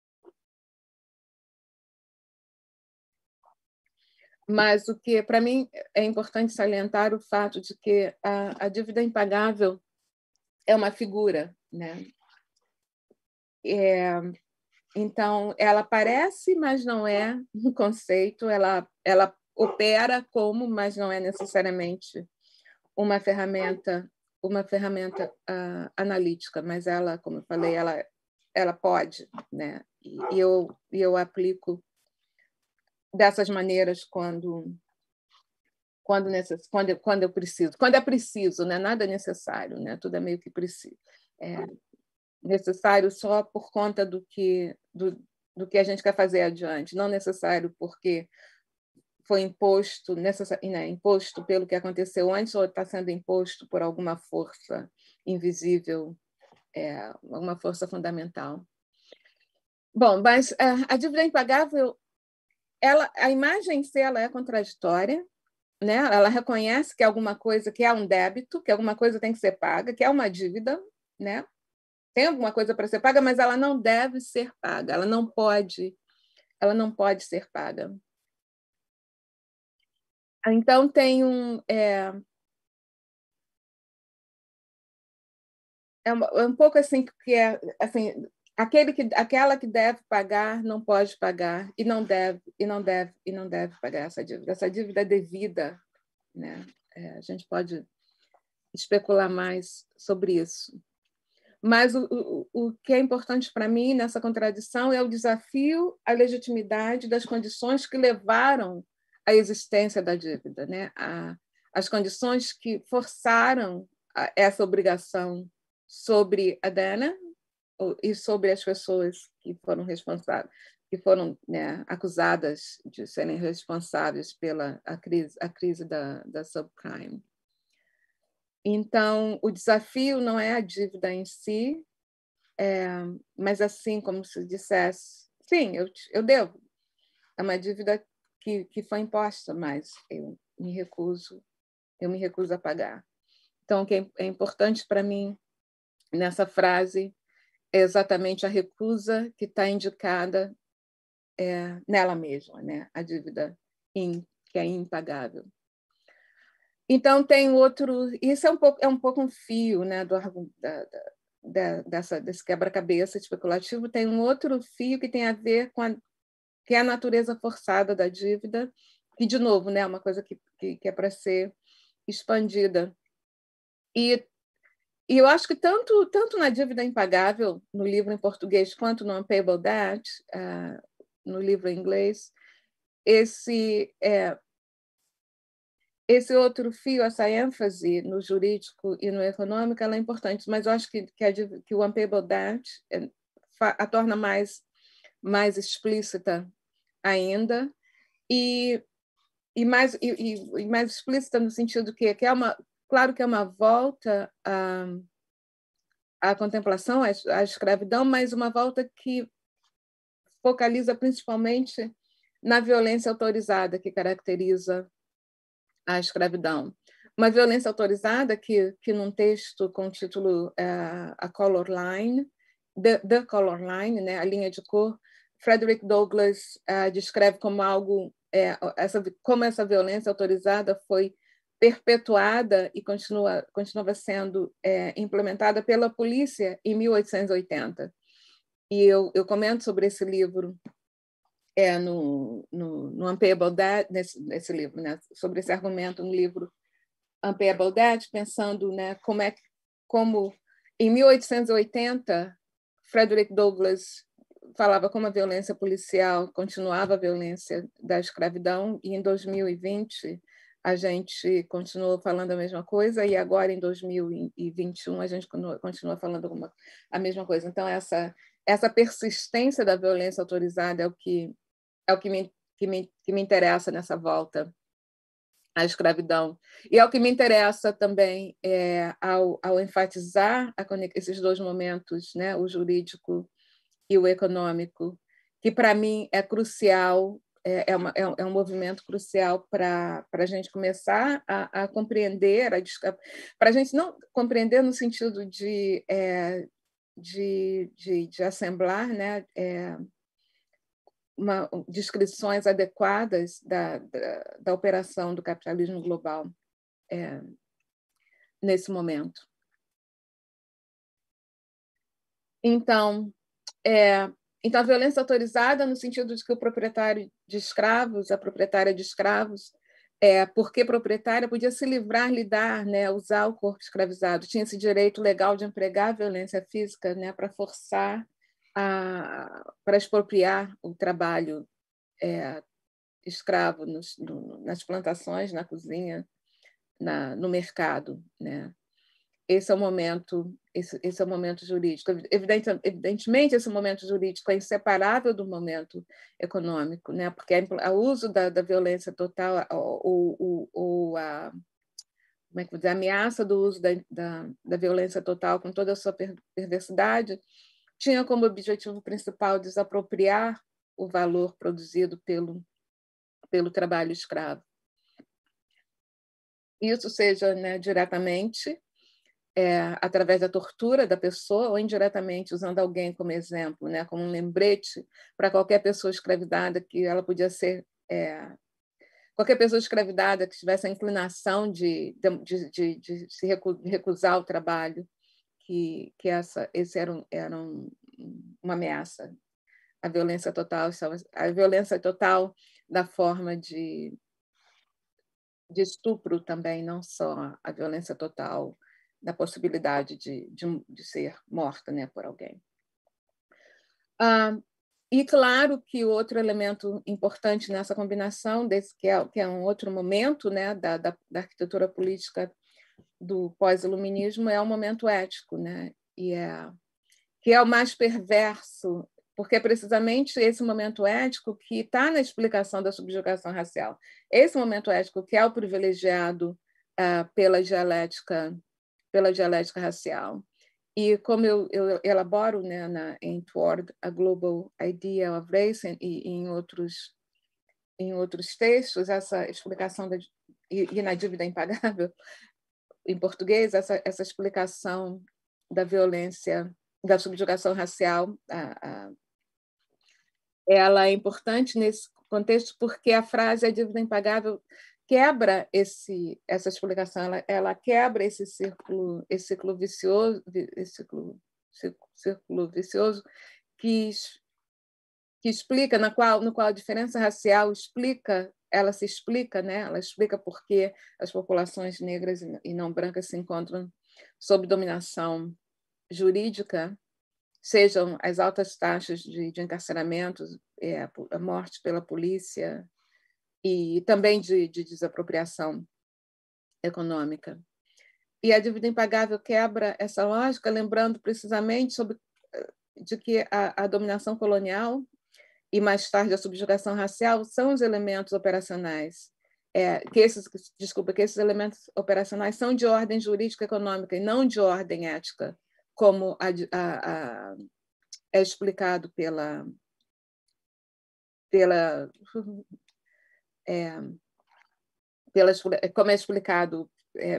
[SPEAKER 4] Mas o que, para mim, é importante salientar o fato de que a dívida impagável é uma figura, né? Então, ela parece, mas não é um conceito, ela opera como, mas não é necessariamente uma ferramenta analítica, mas ela, como eu falei, ela pode, né? E eu aplico dessas maneiras quando eu preciso. Quando é preciso, né? Nada é necessário, né? Tudo é meio que preciso. É necessário só por conta do que a gente quer fazer adiante, não necessário porque foi imposto, imposto pelo que aconteceu antes ou está sendo imposto por alguma força invisível, uma força fundamental. Bom, mas a dívida impagável, a imagem em si ela é contraditória, né? Ela reconhece que é alguma coisa que é um débito, que alguma coisa tem que ser paga, que é uma dívida, né? Tem alguma coisa para ser paga, mas ela não deve ser paga, ela não pode ser paga. Então tem um pouco assim que é assim, aquela que deve pagar não pode pagar e não deve pagar essa dívida. Essa dívida é devida, né? A gente pode especular mais sobre isso. Mas o que é importante para mim nessa contradição é o desafio à legitimidade das condições que levaram à existência da dívida, né? As condições que forçaram essa obrigação sobre a Dana e sobre as pessoas que foram responsáveis, que foram, né, acusadas de serem responsáveis pela crise da subprime. Então, o desafio não é a dívida em si, mas assim como se dissesse, sim, eu devo. É uma dívida que foi imposta, mas eu me recuso a pagar. Então, o que é importante para mim nessa frase é exatamente a recusa que está indicada nela mesma, né? A dívida que é impagável. Então, tem outro... Isso é um pouco um fio, né, desse quebra-cabeça especulativo. Tem um outro fio que tem a ver com que é a natureza forçada da dívida, que, de novo, né, é uma coisa que é para ser expandida. E eu acho que tanto na Dívida Impagável, no livro em português, quanto no Unpayable Debt, no livro em inglês, esse outro fio, essa ênfase no jurídico e no econômico, ela é importante, mas eu acho que o Unpayable Debt a torna mais explícita ainda, e mais explícita no sentido que é claro que é uma volta à contemplação, à escravidão, mas uma volta que focaliza principalmente na violência autorizada que caracteriza a escravidão. Uma violência autorizada que num texto com o título A Color Line, The Color Line, né, a linha de cor, Frederick Douglass descreve como algo, como essa violência autorizada foi perpetuada e continuava sendo implementada pela polícia em 1880. E eu comento sobre esse livro no Unpayable Debt, nesse livro, né, sobre esse argumento no livro Unpayable Debt, pensando, né, como em 1880 Frederick Douglass falava como a violência policial continuava a violência da escravidão, e em 2020 a gente continuou falando a mesma coisa, e agora em 2021 a gente continua falando a mesma coisa. Então essa persistência da violência autorizada é o que me interessa nessa volta à escravidão. E é o que me interessa também ao enfatizar esses dois momentos, né, o jurídico e o econômico, que para mim é crucial, é um movimento crucial para a gente começar a compreender, para a gente não compreender no sentido de assemblar, né, descrições adequadas da operação do capitalismo global nesse momento. Então, Então, a violência autorizada no sentido de que o proprietário de escravos, a proprietária de escravos, porque proprietária, podia se livrar, lidar, né, usar o corpo escravizado, tinha esse direito legal de empregar a violência física, né, para forçar, para expropriar o trabalho escravo nas plantações, na cozinha, no mercado, né? Esse é o momento jurídico. Evidentemente, esse momento jurídico é inseparável do momento econômico, né? Porque o uso da violência total, como é que vou dizer, a ameaça do uso da violência total com toda a sua perversidade tinha como objetivo principal desapropriar o valor produzido pelo trabalho escravo. Isso seja, né, diretamente, através da tortura da pessoa, ou indiretamente usando alguém como exemplo, né, como um lembrete para qualquer pessoa escravizada, que ela podia ser qualquer pessoa escravizada que tivesse a inclinação de se recusar o trabalho, que esse era uma ameaça. A violência total da forma de estupro também, não só a violência total da possibilidade de ser morta, né, por alguém. E claro que o outro elemento importante nessa combinação, que é um outro momento, né, da arquitetura política do pós-iluminismo, é o momento ético, né, que é o mais perverso, porque é precisamente esse momento ético que está na explicação da subjugação racial. Esse momento ético que é o privilegiado pela dialética racial. E como eu elaboro, né, em Toward a Global Idea of Race e em outros textos, essa explicação e na Dívida Impagável, em português, essa explicação da violência, da subjugação racial, ela é importante nesse contexto porque a frase "a dívida impagável" quebra essa explicação, ela quebra esse círculo vicioso, que explica, no qual a diferença racial se explica, né? Ela explica por que as populações negras e não brancas se encontram sob dominação jurídica, sejam as altas taxas de encarceramento, a morte pela polícia e também de desapropriação econômica. E a dívida impagável quebra essa lógica, lembrando precisamente de que a dominação colonial e mais tarde a subjugação racial são os elementos operacionais, que esses elementos operacionais são de ordem jurídica e econômica e não de ordem ética, como é explicado como é explicado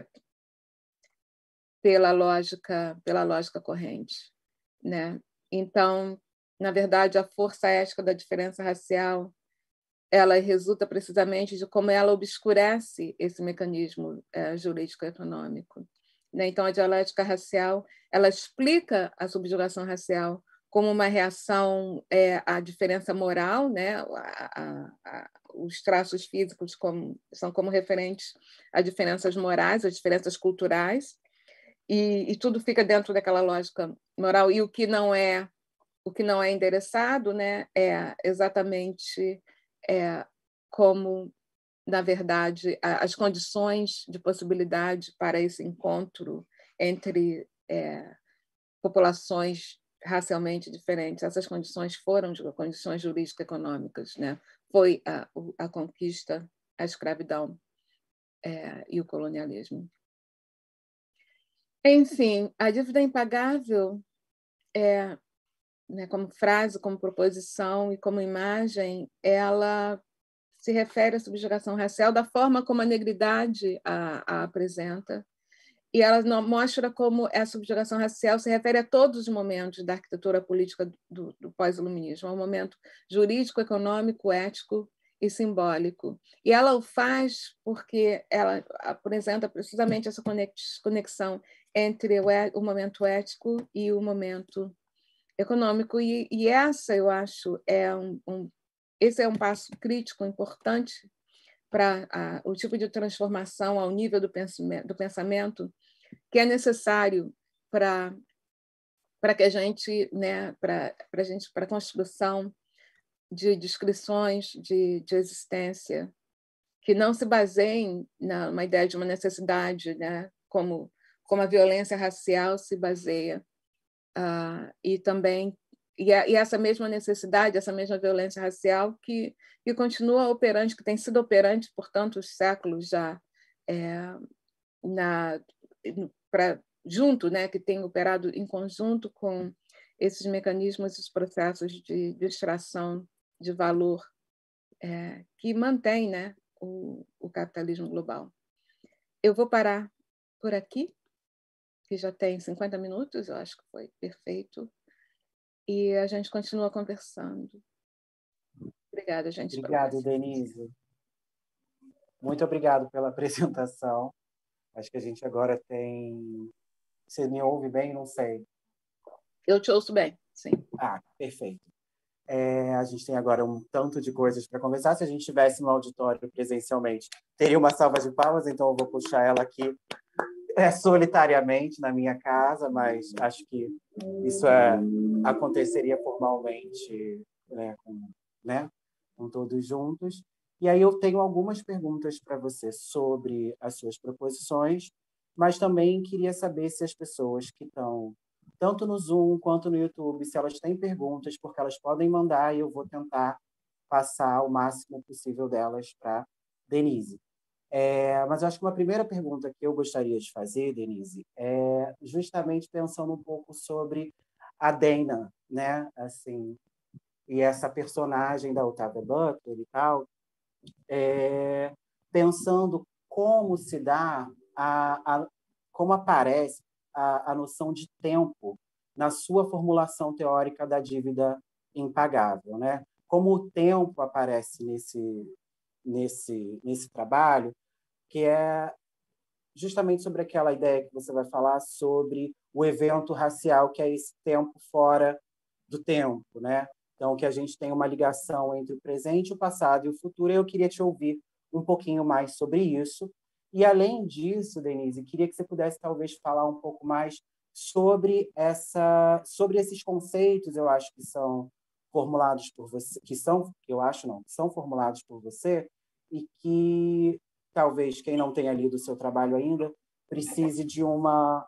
[SPEAKER 4] pela lógica corrente, né? Então, na verdade, a força ética da diferença racial, ela resulta precisamente de como ela obscurece esse mecanismo jurídico-econômico, né? Então, a dialética racial, ela explica a subjugação racial como uma reação à diferença moral, né? Os traços físicos são como referentes a diferenças morais, a diferenças culturais, e tudo fica dentro daquela lógica moral. E o que não é endereçado, né, é exatamente como, na verdade, as condições de possibilidade para esse encontro entre populações racialmente diferentes. Essas condições foram condições jurídico-econômicas, né? Foi a conquista, a escravidão e o colonialismo. Enfim, a dívida impagável, né, como frase, como proposição e como imagem, ela se refere à subjugação racial da forma como a negridade a apresenta, e ela mostra como a subjugação racial se refere a todos os momentos da arquitetura política do pós-iluminismo, ao momento jurídico, econômico, ético e simbólico. E ela o faz porque ela apresenta precisamente essa conexão entre o momento ético e o momento econômico. E essa, eu acho, esse é um passo crítico, importante, para o tipo de transformação ao nível do pensamento que é necessário para que a gente, né, para a construção de descrições de existência que não se baseiem numa ideia de uma necessidade, né, como a violência racial se baseia, e também e essa mesma necessidade, essa mesma violência racial que continua operante, que tem sido operante por tantos séculos já, junto, né, que tem operado em conjunto com esses mecanismos, esses processos de extração de valor, que mantém, né, o capitalismo global. Eu vou parar por aqui, que já tem 50 minutos, eu acho que foi perfeito. E a gente continua conversando. Obrigada, gente.
[SPEAKER 1] Obrigado, Denise. Muito obrigado pela apresentação. Acho que a gente agora tem... Você me ouve bem? Não sei.
[SPEAKER 4] Eu te ouço bem, sim.
[SPEAKER 1] Perfeito. A gente tem agora um tanto de coisas para conversar. Se a gente estivesse no auditório presencialmente, teria uma salva de palmas, então eu vou puxar ela aqui solitariamente na minha casa, mas acho que isso aconteceria formalmente, com todos juntos. E aí eu tenho algumas perguntas para você sobre as suas proposições, mas também queria saber se as pessoas que estão tanto no Zoom quanto no YouTube, se elas têm perguntas, porque elas podem mandar e eu vou tentar passar o máximo possível delas para Denise. Mas eu acho que uma primeira pergunta que eu gostaria de fazer, Denise, é justamente pensando um pouco sobre a Dana, né? Assim, e essa personagem da Octavia Butler e tal, pensando como se dá, como aparece a noção de tempo na sua formulação teórica da dívida impagável, né? Como o tempo aparece nesse trabalho, que é justamente sobre aquela ideia que você vai falar sobre o evento racial, que é esse tempo fora do tempo, né? Então, que a gente tem uma ligação entre o presente, o passado e o futuro. E eu queria te ouvir um pouquinho mais sobre isso. E, além disso, Denise, queria que você pudesse, talvez, falar um pouco mais sobre esses conceitos, eu acho que são formulados por você, que são formulados por você, e que talvez quem não tenha lido o seu trabalho ainda precise de uma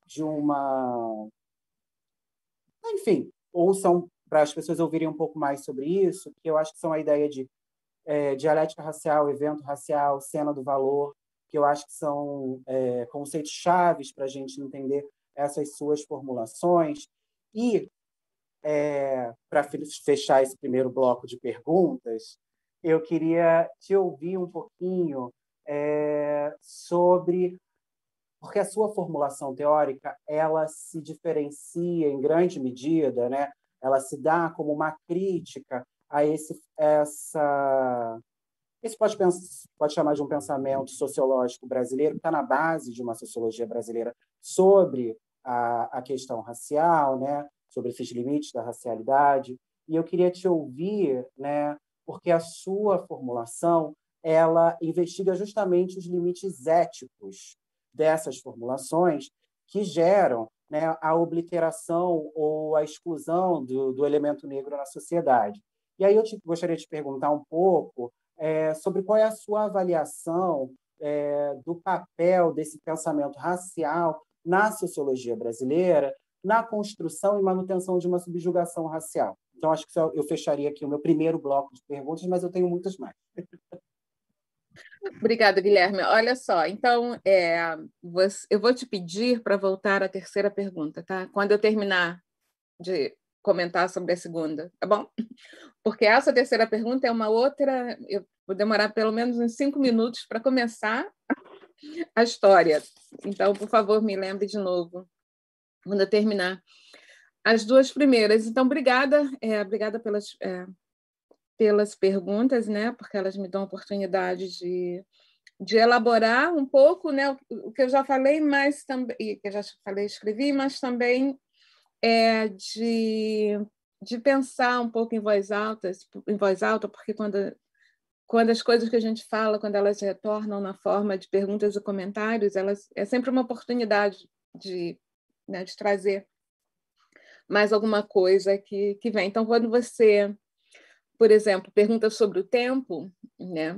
[SPEAKER 1] enfim, ouçam para as pessoas ouvirem um pouco mais sobre isso, que eu acho que são a ideia de dialética racial, evento racial, cena do valor, que eu acho que são conceitos chaves para a gente entender essas suas formulações. E, para fechar esse primeiro bloco de perguntas, eu queria te ouvir um pouquinho sobre... Porque a sua formulação teórica ela se diferencia em grande medida, né? Ela se dá como uma crítica a esse pode chamar de um pensamento sociológico brasileiro, que está na base de uma sociologia brasileira sobre a questão racial, né? Sobre esses limites da racialidade. E eu queria te ouvir, né? Porque a sua formulação ela investiga justamente os limites éticos dessas formulações que geram, né, a obliteração ou a exclusão do elemento negro na sociedade. E aí eu gostaria de perguntar um pouco sobre qual é a sua avaliação do papel desse pensamento racial na sociologia brasileira, na construção e manutenção de uma subjugação racial. Então, acho que eu fecharia aqui o meu primeiro bloco de perguntas, mas eu tenho muitas mais.
[SPEAKER 4] Obrigada, Guilherme. Olha só, então, eu vou te pedir para voltar à terceira pergunta, tá? Quando eu terminar de comentar sobre a segunda, tá bom? Porque essa terceira pergunta é uma outra... Eu vou demorar pelo menos uns 5 minutos para começar a história. Então, por favor, me lembre de novo quando eu terminar as duas primeiras. Então, obrigada pelas perguntas, né? Porque elas me dão a oportunidade de elaborar um pouco, né? O que eu já falei, mas também que eu já falei, escrevi, mas também é de pensar um pouco em voz alta, porque quando as coisas que a gente fala, quando elas retornam na forma de perguntas e comentários, é sempre uma oportunidade né, de trazer mais alguma coisa que vem. Então, quando você, por exemplo, pergunta sobre o tempo, né,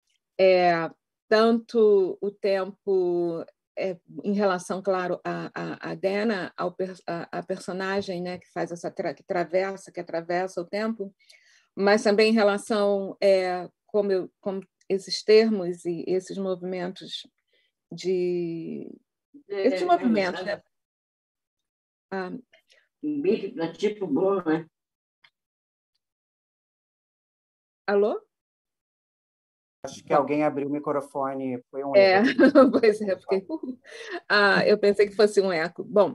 [SPEAKER 4] tanto o tempo em relação, claro, a Dana, a personagem, né, que faz que atravessa o tempo, mas também em relação como esses termos e esses movimentos esses movimentos, né?
[SPEAKER 6] Tipo bom, né?
[SPEAKER 4] Alô?
[SPEAKER 1] Acho que alguém abriu o microfone, foi um erro.
[SPEAKER 4] Pois é, porque eu pensei que fosse um eco. Bom,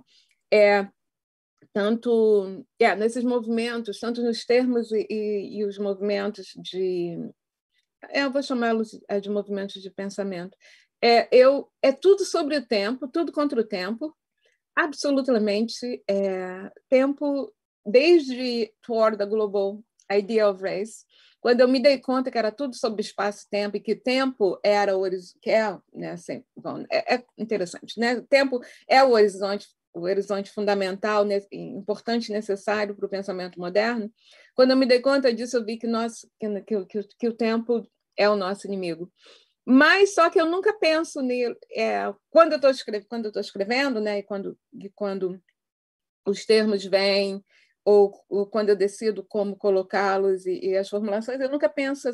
[SPEAKER 4] tanto nesses movimentos, tanto nos termos e os movimentos eu vou chamá-los de movimentos de pensamento. É tudo sobre o tempo, tudo contra o tempo, absolutamente. Tempo, desde Toward the Global Idea of Race, quando eu me dei conta que era tudo sobre espaço e tempo, e que tempo era o horizonte, né, assim, bom, é interessante, né? O tempo é o horizonte fundamental, importante e necessário para o pensamento moderno. Quando eu me dei conta disso, eu vi que o tempo é o nosso inimigo. Mas só que eu nunca penso nele. Quando eu estou escrevendo, né, e quando os termos vêm, ou quando eu decido como colocá-los e as formulações, eu nunca penso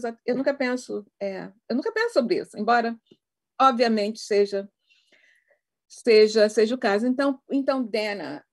[SPEAKER 4] sobre isso, embora obviamente seja o caso. Então Dana,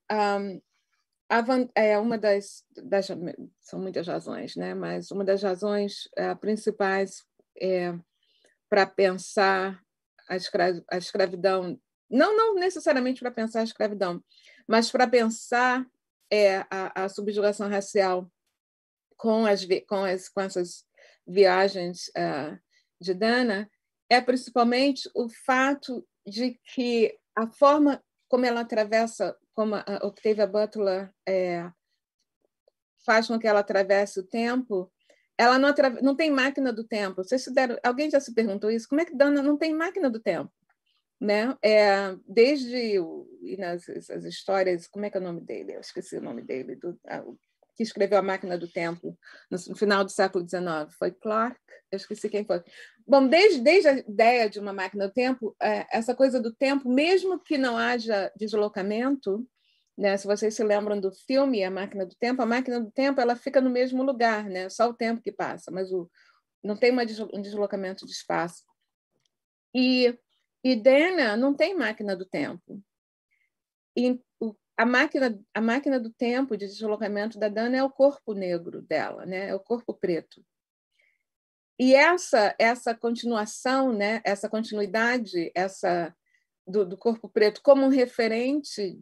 [SPEAKER 4] uma das são muitas razões, né? Mas uma das razões principais para pensar a escravidão, não necessariamente para pensar a escravidão, mas para pensar a subjugação racial com essas viagens de Dana, é principalmente o fato de que a forma como ela atravessa, como a Octavia Butler faz com que ela atravesse o tempo, ela não tem máquina do tempo. Alguém já se perguntou isso? Como é que Dana não tem máquina do tempo? Né? Desde as histórias, como é que é o nome dele? Eu esqueci o nome dele, que escreveu A Máquina do Tempo no final do século XIX. Foi Clark? Eu esqueci quem foi. Bom, desde a ideia de uma máquina do tempo, essa coisa do tempo, mesmo que não haja deslocamento, né? Se vocês se lembram do filme A Máquina do Tempo ela fica no mesmo lugar, né? Só o tempo que passa, mas não tem um deslocamento de espaço. E Dana não tem máquina do tempo. E a máquina do tempo de deslocamento da Dana é o corpo negro dela, né? É o corpo preto. E essa continuação, né? Essa continuidade, do corpo preto como um referente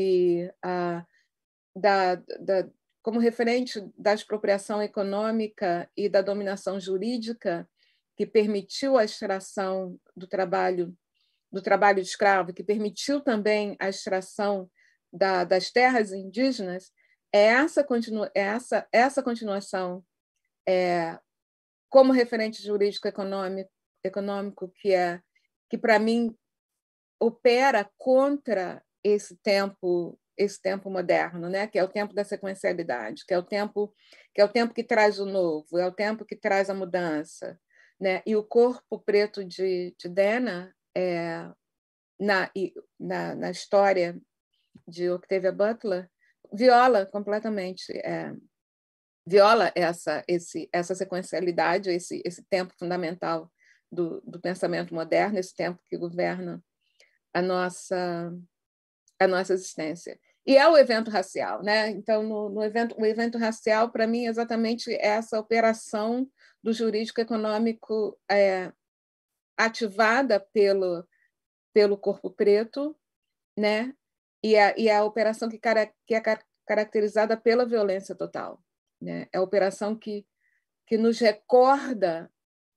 [SPEAKER 4] como referente da expropriação econômica e da dominação jurídica que permitiu a extração do trabalho escravo, que permitiu também a extração das terras indígenas, essa continuação como referente jurídico econômico que para mim opera contra esse tempo moderno, né? Que é o tempo da sequencialidade, que é o tempo que traz o novo, é o tempo que traz a mudança, né? E o corpo preto de Dana na história de Octavia Butler viola completamente, viola essa sequencialidade, esse tempo fundamental do pensamento moderno, esse tempo que governa a nossa existência. E é o evento racial, né? Então, o evento racial, para mim, é exatamente essa operação do jurídico econômico ativada pelo corpo preto, né? E a operação que é caracterizada pela violência total, né? É a operação que nos recorda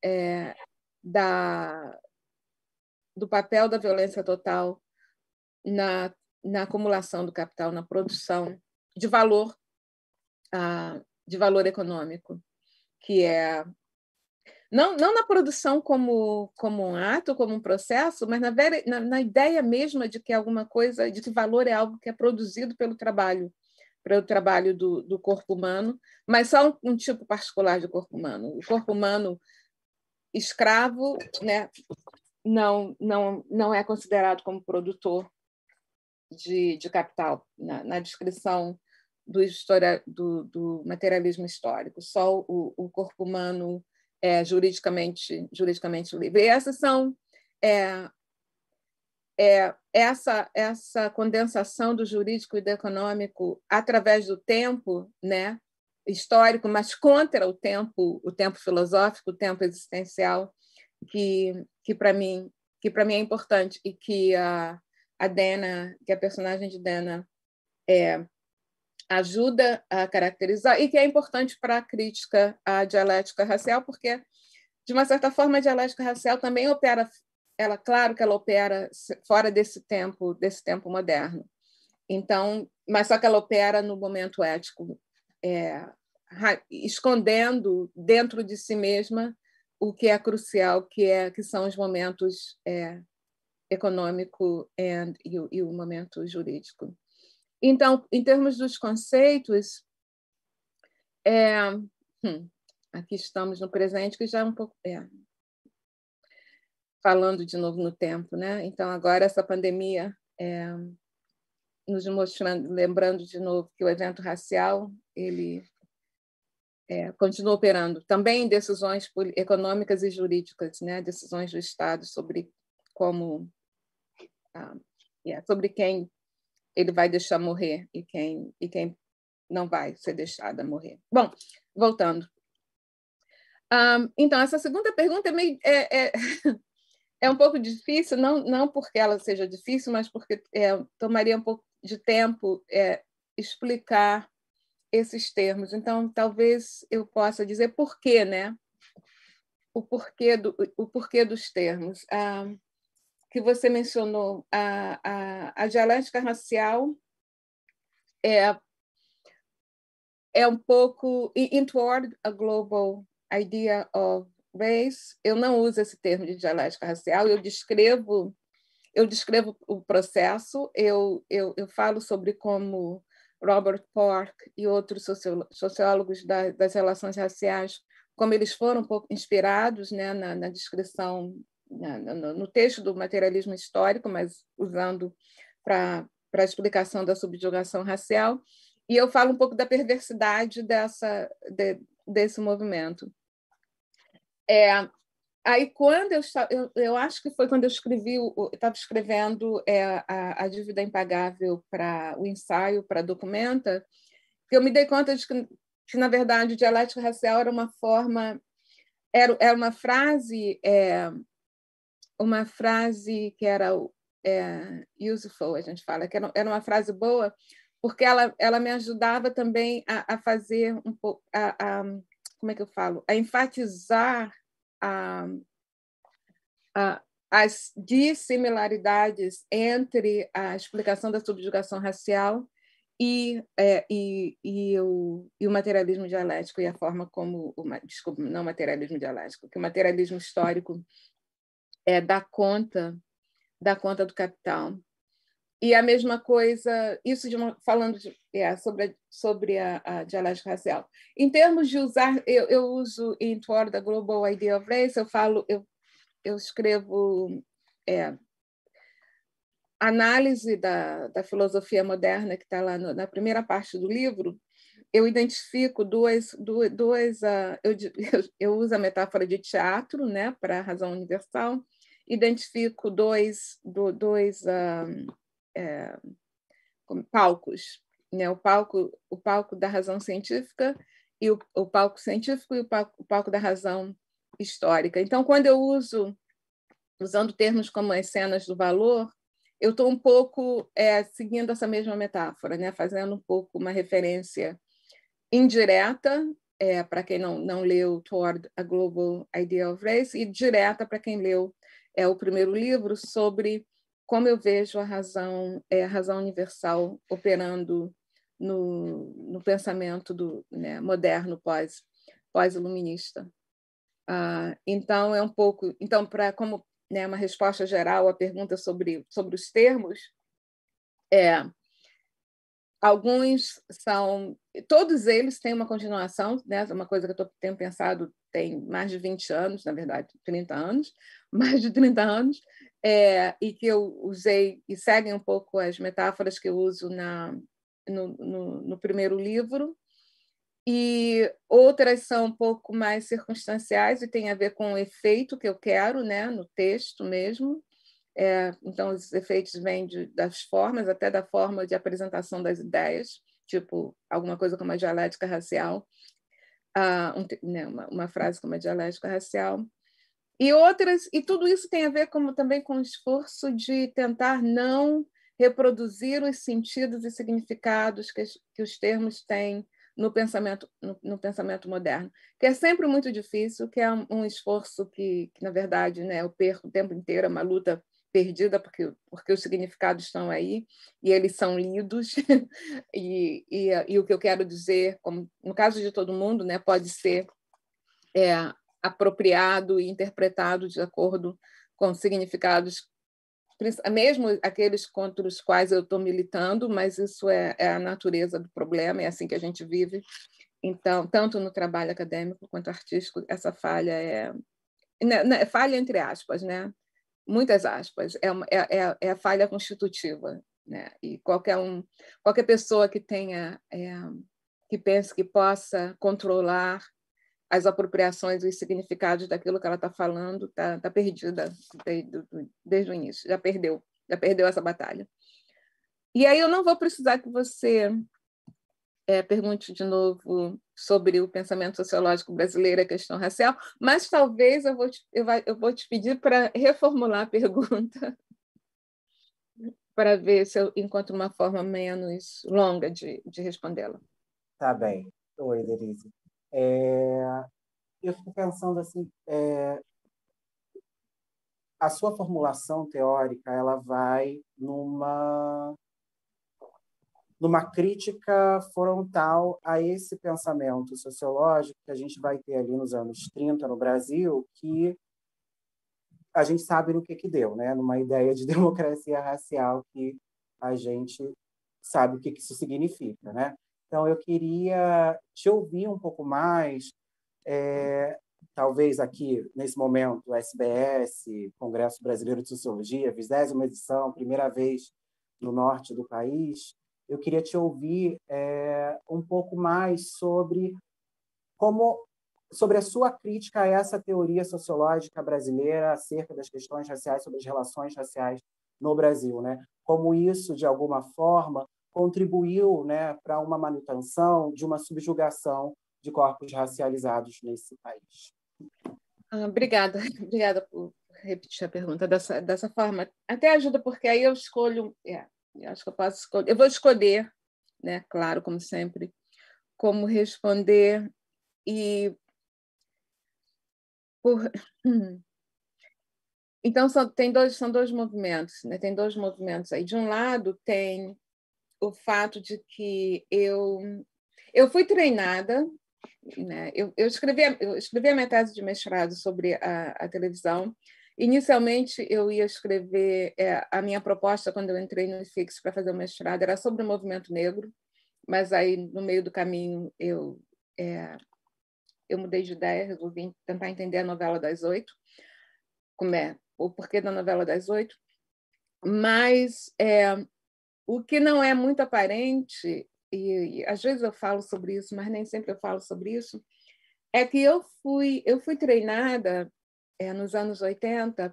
[SPEAKER 4] do papel da violência total na acumulação do capital, na produção de valor econômico, que é não na produção como um ato, como um processo, mas na ideia mesma de que alguma coisa, de que valor é algo que é produzido pelo trabalho do corpo humano, mas só um tipo particular de corpo humano. O corpo humano escravo, né, não é considerado como produtor de capital na descrição do materialismo histórico. Só o corpo humano é juridicamente livre. E essas são essa condensação do jurídico e do econômico através do tempo, né, histórico, mas contra o tempo filosófico, o tempo existencial, que para mim é importante, e que a Dana, que a personagem de Dana ajuda a caracterizar, e que é importante para a crítica à dialética racial, porque, de uma certa forma, a dialética racial também opera, claro que ela opera fora desse tempo moderno. Então, mas só que ela opera no momento ético, escondendo dentro de si mesma o que é crucial, que são os momentos econômico e o momento jurídico. Então, em termos dos conceitos, aqui estamos no presente, que já é um pouco falando de novo no tempo, né? Então, agora essa pandemia nos mostrando, lembrando de novo que o evento racial ele continua operando também em decisões econômicas e jurídicas, né? Decisões do Estado sobre como sobre quem ele vai deixar morrer e quem não vai ser deixada morrer. Bom, voltando. Então, essa segunda pergunta é um pouco difícil, não porque ela seja difícil, mas porque tomaria um pouco de tempo explicar esses termos. Então, talvez eu possa dizer por quê, né? O porquê dos termos. Que você mencionou, a dialética racial é um pouco in toward a global idea of race. Eu não uso esse termo de dialética racial, eu descrevo o processo, eu falo sobre como Robert Park e outros sociólogos das relações raciais, como eles foram um pouco inspirados, né, na descrição, no texto do materialismo histórico, mas usando para a explicação da subjugação racial. E eu falo um pouco da perversidade desse movimento. Aí, quando eu acho que foi quando eu estava escrevendo a Dívida Impagável para o ensaio, para a Documenta, que eu me dei conta de que na verdade, dialética racial era uma forma, era uma frase que era useful, a gente fala, que era uma frase boa, porque ela me ajudava também a fazer um pouco, como é que eu falo? A enfatizar as dissimilaridades entre a explicação da subjugação racial e o materialismo dialético, e a forma como, desculpa, não materialismo dialético, que o materialismo histórico dá conta do capital. E a mesma coisa, isso falando sobre a dialética racial. Em termos de usar, eu uso in toward the global idea of race, eu escrevo análise da filosofia moderna, que está lá na primeira parte do livro. Eu identifico eu uso a metáfora de teatro, né, para a razão universal, identifico dois palcos, né? O palco da razão científica e o palco científico e o palco da razão histórica. Então, quando eu usando termos como as cenas do valor, eu estou um pouco seguindo essa mesma metáfora, né? Fazendo um pouco uma referência indireta para quem não leu Toward a Global Idea of Race, e direta para quem leu o primeiro livro, sobre como eu vejo a razão universal operando no pensamento né, moderno pós-iluminista. Então, é um pouco... Então, como, né, uma resposta geral à pergunta sobre os termos, alguns são... Todos eles têm uma continuação, né? Uma coisa que eu tenho pensado tem mais de 20 anos, na verdade, 30 anos, mais de 30 anos, e que eu usei, e seguem um pouco as metáforas que eu uso no primeiro livro, e outras são um pouco mais circunstanciais e têm a ver com o efeito que eu quero, né, no texto mesmo. Então, os efeitos vêm das formas, até da forma de apresentação das ideias, tipo alguma coisa como a dialética racial, uma frase como a dialética racial, e outras, e tudo isso tem a ver também com o esforço de tentar não reproduzir os sentidos e significados que os termos têm no pensamento moderno, que é sempre muito difícil, que é um esforço que na verdade, né, eu perco o tempo inteiro, é uma luta perdida, porque os significados estão aí e eles são lidos, e o que eu quero dizer, como no caso de todo mundo, né, pode ser apropriado e interpretado de acordo com significados, mesmo aqueles contra os quais eu estou militando, mas isso é a natureza do problema, é assim que a gente vive. Então, tanto no trabalho acadêmico quanto artístico, essa falha falha entre aspas, né? Muitas aspas, é a falha constitutiva, né? E qualquer pessoa que tenha, que pense que possa controlar as apropriações e os significados daquilo que ela está falando, está perdida desde o início, já perdeu essa batalha. E aí eu não vou precisar que você pergunte de novo sobre o pensamento sociológico brasileiro, a questão racial, mas talvez eu vou te pedir para reformular a pergunta para ver se eu encontro uma forma menos longa de respondê-la.
[SPEAKER 1] Tá bem. Oi, Denise. Eu fico pensando assim, a sua formulação teórica ela vai numa crítica frontal a esse pensamento sociológico que a gente vai ter ali nos anos 30 no Brasil, que a gente sabe no que deu, né? Numa ideia de democracia racial que a gente sabe o que isso significa, né? Então, eu queria te ouvir um pouco mais, talvez aqui, nesse momento, o SBS, Congresso Brasileiro de Sociologia, 20ª edição, primeira vez no norte do país. Eu queria te ouvir um pouco mais sobre a sua crítica a essa teoria sociológica brasileira acerca das questões raciais, sobre as relações raciais no Brasil, né? Como isso, de alguma forma, contribuiu, né, para uma manutenção de uma subjugação de corpos racializados nesse país.
[SPEAKER 4] Obrigada por repetir a pergunta dessa forma. Até ajuda, porque aí eu escolho... eu acho que eu posso escolher. Eu vou escolher, né, claro, como sempre, como responder Então, são dois movimentos, né? Tem dois movimentos aí. De um lado, tem o fato de que eu fui treinada, né? Eu escrevi a minha tese de mestrado sobre a televisão. Inicialmente, eu ia escrever a minha proposta, quando eu entrei no IFIX para fazer o mestrado, era sobre o movimento negro, mas aí, no meio do caminho, eu mudei de ideia, resolvi tentar entender a novela das 8, o porquê da novela das 8, mas o que não é muito aparente, e às vezes eu falo sobre isso, mas nem sempre eu falo sobre isso, é que eu fui treinada nos anos 80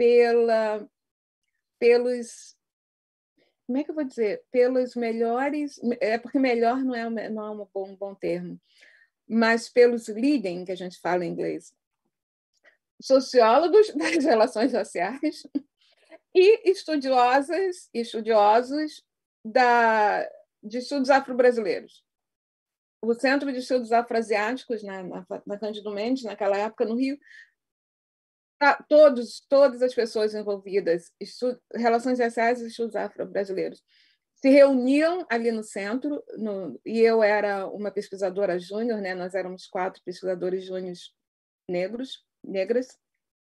[SPEAKER 4] pelos, como é que eu vou dizer, pelos melhores, porque melhor não é um bom termo, mas pelos leading, que a gente fala em inglês, sociólogos das relações sociais e estudiosos de estudos afro-brasileiros. O Centro de Estudos Afroasiáticos, na Cândido Mendes, naquela época, no Rio, todas as pessoas envolvidas, relações raciais e estudos afro-brasileiros, se reuniam ali no centro, e eu era uma pesquisadora júnior, né? Nós éramos 4 pesquisadores júniores negras,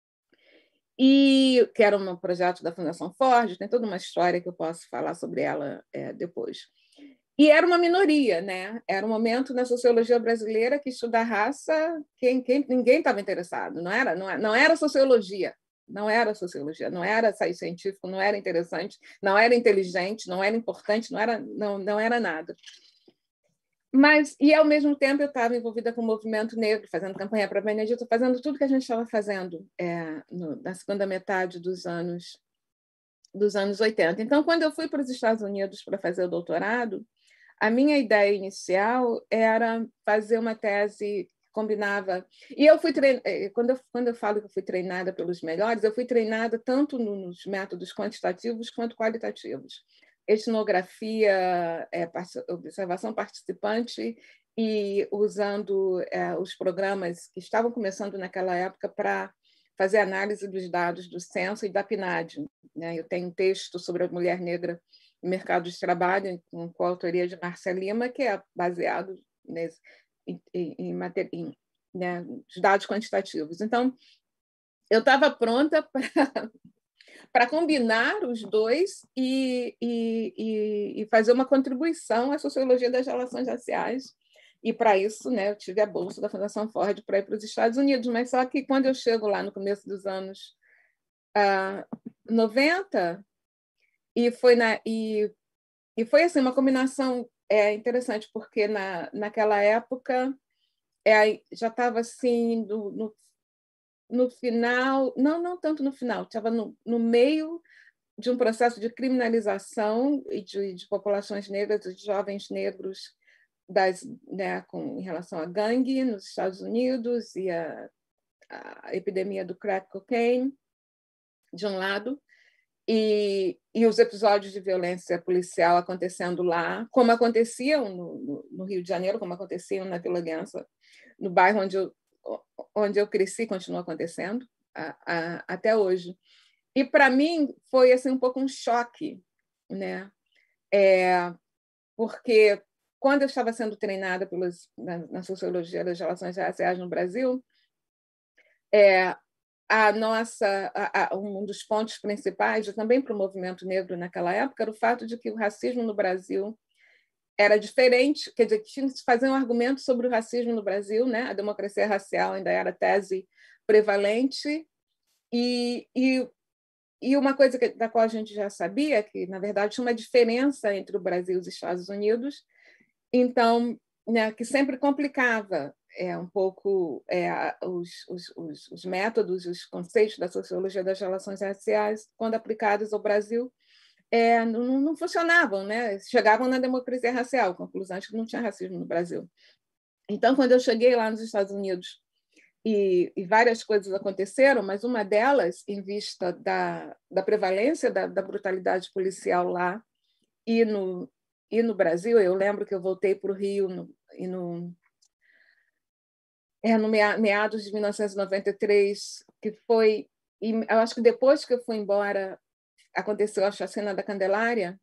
[SPEAKER 4] e que era um projeto da Fundação Ford, tem toda uma história que eu posso falar sobre ela depois. E era uma minoria, né? Era um momento na sociologia brasileira que estudar raça, ninguém estava interessado, não era sociologia. Não era sociologia, não era sair científico, não era interessante, não era inteligente, não era importante, não era nada. Mas, e ao mesmo tempo, eu estava envolvida com o movimento negro, fazendo campanha para a Benedito, fazendo tudo que a gente estava fazendo na segunda metade dos anos 80. Então, quando eu fui para os Estados Unidos para fazer o doutorado, a minha ideia inicial era fazer uma tese combinava. E eu fui quando eu falo que eu fui treinada pelos melhores, eu fui treinada tanto nos métodos quantitativos quanto qualitativos. Etnografia, observação participante e usando os programas que estavam começando naquela época para fazer análise dos dados do censo e da PNAD. Né? Eu tenho um texto sobre a mulher negra no mercado de trabalho, com a autoria de Márcia Lima, que é baseado em os dados quantitativos. Então, eu estava pronta para combinar os dois e fazer uma contribuição à sociologia das relações raciais. E, para isso, né, eu tive a bolsa da Fundação Ford para ir para os Estados Unidos. Mas só que, quando eu chego lá no começo dos anos 90, e foi assim, uma combinação interessante, porque naquela época já estava assim no final, não tanto no final, estava no meio de um processo de criminalização de populações negras, de jovens negros em relação à gangue nos Estados Unidos e a epidemia do crack cocaine, de um lado, e os episódios de violência policial acontecendo lá, como aconteciam no Rio de Janeiro, como aconteciam na Vila Guiança, no bairro onde eu cresci, continua acontecendo até hoje. E, para mim, foi assim, um pouco um choque, né? Porque, quando eu estava sendo treinada na sociologia das relações raciais no Brasil, um dos pontos principais, também para o movimento negro naquela época, era o fato de que o racismo no Brasil era diferente, quer dizer, tinha que se fazer um argumento sobre o racismo no Brasil, né? A democracia racial ainda era a tese prevalente, e uma coisa da qual a gente já sabia, que, na verdade, tinha uma diferença entre o Brasil e os Estados Unidos, então, né, que sempre complicava um pouco os métodos, os conceitos da sociologia das relações raciais, quando aplicados ao Brasil, não funcionavam, né? Chegavam na democracia racial, conclusão de que não tinha racismo no Brasil. Então, quando eu cheguei lá nos Estados Unidos, e várias coisas aconteceram, mas uma delas, em vista da prevalência da brutalidade policial lá e no Brasil, eu lembro que eu voltei para o Rio no meados de 1993, que foi, eu acho que depois que eu fui embora, aconteceu a chacina da Candelária,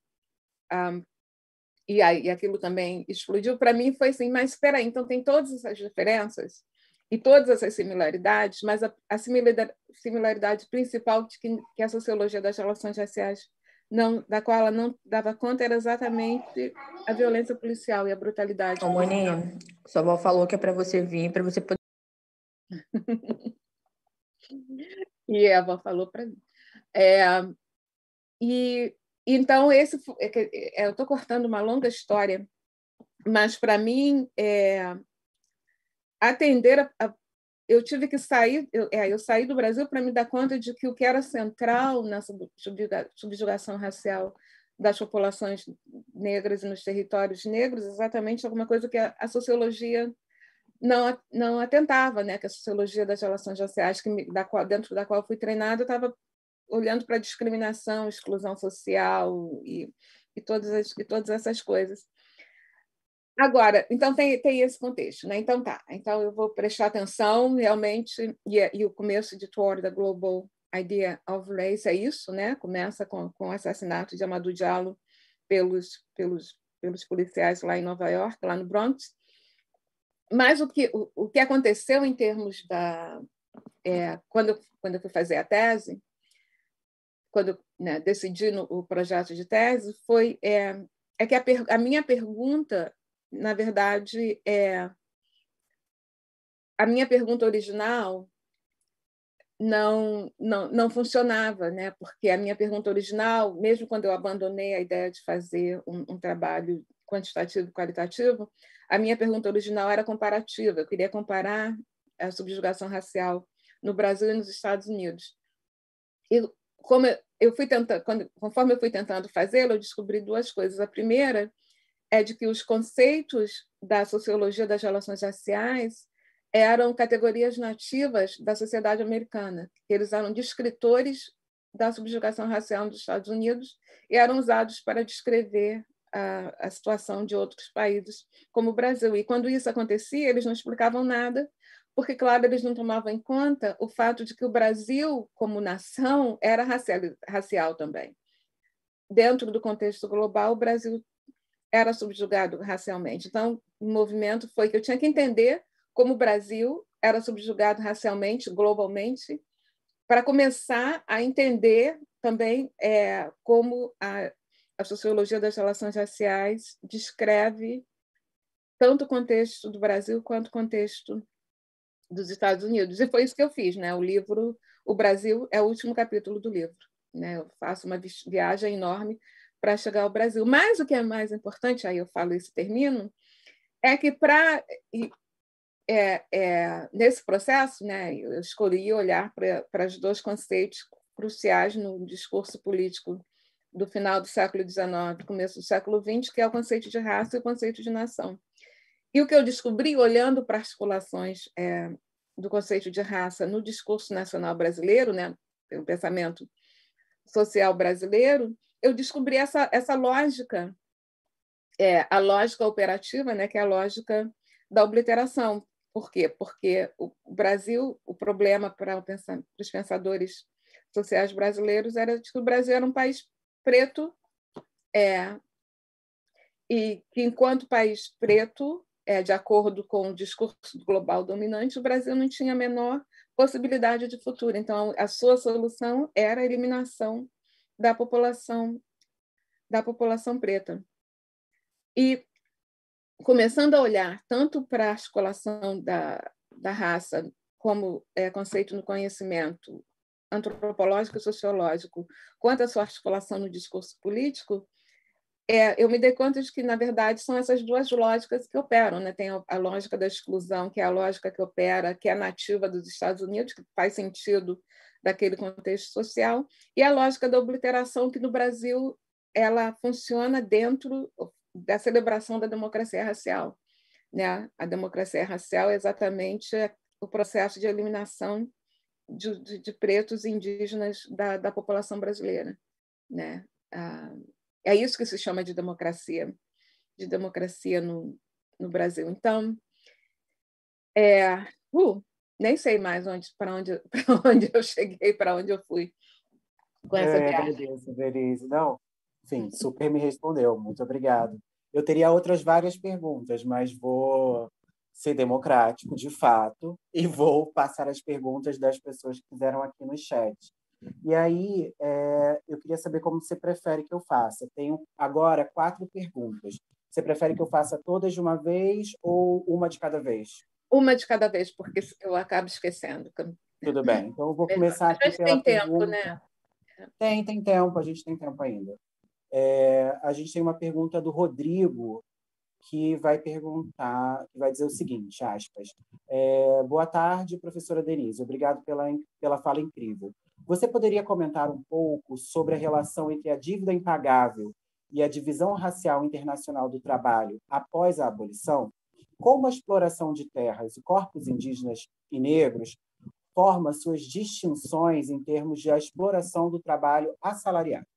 [SPEAKER 4] e aquilo também explodiu. Para mim foi assim, mas espera aí, então tem todas essas diferenças e todas essas similaridades, mas a similaridade principal que a sociologia das relações raciais da qual ela não dava conta era exatamente a violência policial e a brutalidade.
[SPEAKER 7] Ô, Moninha, sua avó falou que é para você vir, para você poder...
[SPEAKER 4] E a avó falou para mim. Então, eu estou cortando uma longa história, mas, para mim, atender eu tive que sair, eu saí do Brasil para me dar conta de que o que era central na subjugação racial das populações negras e nos territórios negros, exatamente alguma coisa que a sociologia não atentava, né? Que a sociologia das relações raciais, dentro da qual eu fui treinada, estava olhando para a discriminação, exclusão social e todas essas coisas. Agora, então tem esse contexto, né? Então tá. Então eu vou prestar atenção realmente, e o começo de Toward the Global Idea of Race é isso, né? Começa com o assassinato de Amadou Diallo pelos policiais lá em Nova York, lá no Bronx. Mas o que aconteceu em termos da... quando eu fui fazer a tese, quando eu decidi o projeto de tese, foi que a minha pergunta, na verdade, a minha pergunta original não funcionava, né? Porque a minha pergunta original, mesmo quando eu abandonei a ideia de fazer um trabalho quantitativo e qualitativo, a minha pergunta original era comparativa. Eu queria comparar a subjugação racial no Brasil e nos Estados Unidos. E como conforme eu fui tentando fazê-lo, eu descobri duas coisas. A primeira é de que os conceitos da sociologia das relações raciais eram categorias nativas da sociedade americana. Eles eram descritores da subjugação racial nos Estados Unidos e eram usados para descrever a situação de outros países, como o Brasil. E quando isso acontecia, eles não explicavam nada, porque, claro, eles não tomavam em conta o fato de que o Brasil, como nação, era racial também. Dentro do contexto global, o Brasil era subjugado racialmente. Então, o movimento foi que eu tinha que entender como o Brasil era subjugado racialmente, globalmente, para começar a entender também como a sociologia das relações raciais descreve tanto o contexto do Brasil quanto o contexto dos Estados Unidos. E foi isso que eu fiz, né? O livro O Brasil é o último capítulo do livro, né? Eu faço uma viagem enorme para chegar ao Brasil. Mas o que é mais importante, aí eu falo isso e termino, é que nesse processo, né, eu escolhi olhar para os dois conceitos cruciais no discurso político do final do século XIX, começo do século XX, que é o conceito de raça e o conceito de nação. E o que eu descobri, olhando para articulações do conceito de raça no discurso nacional brasileiro, né, no pensamento social brasileiro, eu descobri essa lógica, a lógica operativa, né, que é a lógica da obliteração. Por quê? Porque o Brasil, o problema para os pensadores sociais brasileiros era que o Brasil era um país preto, e que, enquanto país preto, de acordo com o discurso global dominante, o Brasil não tinha a menor possibilidade de futuro. Então, a sua solução era a eliminação da população preta. E começando a olhar tanto para a articulação da raça como conceito no conhecimento antropológico e sociológico, quanto a sua articulação no discurso político, eu me dei conta de que, na verdade, são essas duas lógicas que operam, né? Tem a lógica da exclusão, que é a lógica que opera, que é nativa dos Estados Unidos, que faz sentido daquele contexto social, e a lógica da obliteração, que no Brasil ela funciona dentro da celebração da democracia racial, né? A democracia racial é exatamente o processo de eliminação de pretos e indígenas da população brasileira, né? É isso que se chama de democracia no Brasil. Então, nem sei mais para onde eu cheguei, para onde eu fui com essa viagem.
[SPEAKER 1] Beleza. Não, sim, super me respondeu. Muito obrigado. Eu teria outras várias perguntas, mas vou ser democrático, de fato, e vou passar as perguntas das pessoas que fizeram aqui no chat. E aí, eu queria saber como você prefere que eu faça. Tenho agora 4 perguntas. Você prefere que eu faça todas de uma vez ou uma de cada vez?
[SPEAKER 4] Uma de cada vez, porque eu acabo esquecendo.
[SPEAKER 1] Tudo bem. Então, eu vou começar aqui pela pergunta.
[SPEAKER 4] Tempo, né?
[SPEAKER 1] Tem tempo, a gente tem tempo ainda. A gente tem uma pergunta do Rodrigo, que vai dizer o seguinte, aspas, boa tarde, professora Denise, obrigado pela fala incrível. Você poderia comentar um pouco sobre a relação entre a dívida impagável e a divisão racial internacional do trabalho após a abolição? Como a exploração de terras e corpos indígenas e negros forma suas distinções em termos de exploração do trabalho assalariado?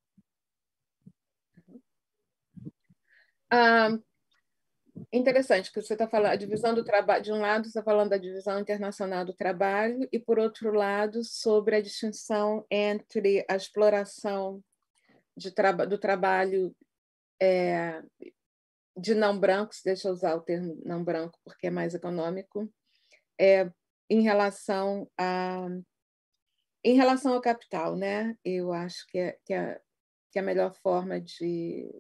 [SPEAKER 4] Interessante que você está falando a divisão do trabalho. De um lado, você está falando da divisão internacional do trabalho e, por outro lado, sobre a distinção entre a exploração do trabalho de não brancos, deixa eu usar o termo não branco porque é mais econômico, em relação ao capital, né? Eu acho que é a melhor forma de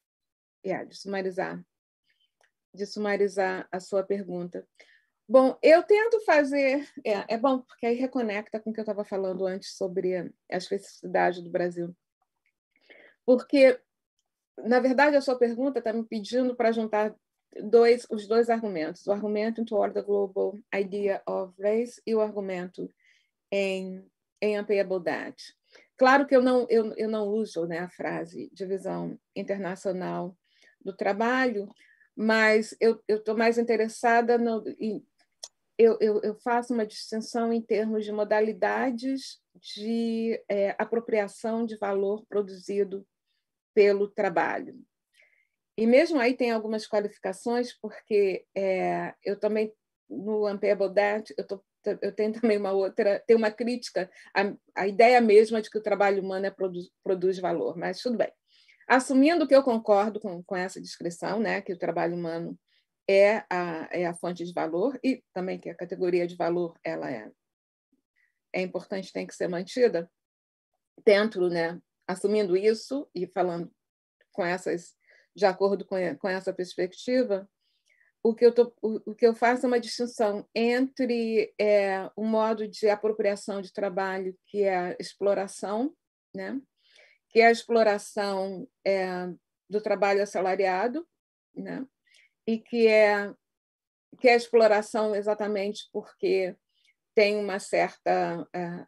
[SPEAKER 4] sumarizar a sua pergunta. Bom, eu tento fazer... É bom, porque aí reconecta com o que eu estava falando antes sobre a especificidade do Brasil. Porque, na verdade, a sua pergunta está me pedindo para juntar os dois argumentos. O argumento toward the global idea of race e o argumento em unpayability. Claro que eu não uso, né, a frase divisão internacional do trabalho, mas eu estou mais interessada eu faço uma distinção em termos de modalidades de apropriação de valor produzido pelo trabalho. E mesmo aí tem algumas qualificações, porque eu também, no Unpayable Debt, eu tenho também tem uma crítica à ideia mesma de que o trabalho humano produz valor, mas tudo bem. Assumindo que eu concordo com essa descrição, né, que o trabalho humano é a fonte de valor e também que a categoria de valor ela é importante, tem que ser mantida, dentro, né, assumindo isso e falando de acordo com essa perspectiva, o que eu faço é uma distinção entre um modo de apropriação de trabalho que é a exploração, né, que é a exploração do trabalho assalariado, né, e que é a exploração exatamente porque tem uma certa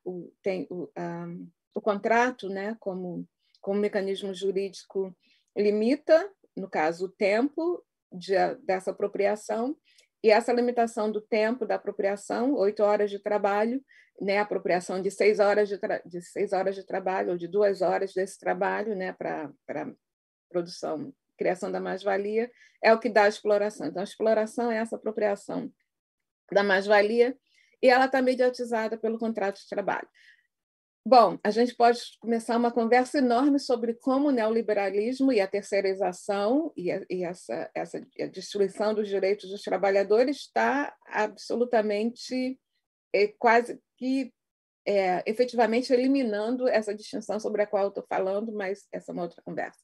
[SPEAKER 4] o contrato, né, como mecanismo jurídico limita, no caso, o tempo dessa apropriação, e essa limitação do tempo da apropriação, 8 horas de trabalho, né, a apropriação de 6 horas de trabalho, ou de 2 horas desse trabalho, né, para produção, criação da mais-valia, é o que dá a exploração. Então, a exploração é essa apropriação da mais-valia, e ela está mediatizada pelo contrato de trabalho. Bom, a gente pode começar uma conversa enorme sobre como o neoliberalismo e a terceirização e a destruição dos direitos dos trabalhadores está absolutamente, quase que efetivamente eliminando essa distinção sobre a qual eu estou falando, mas essa é uma outra conversa.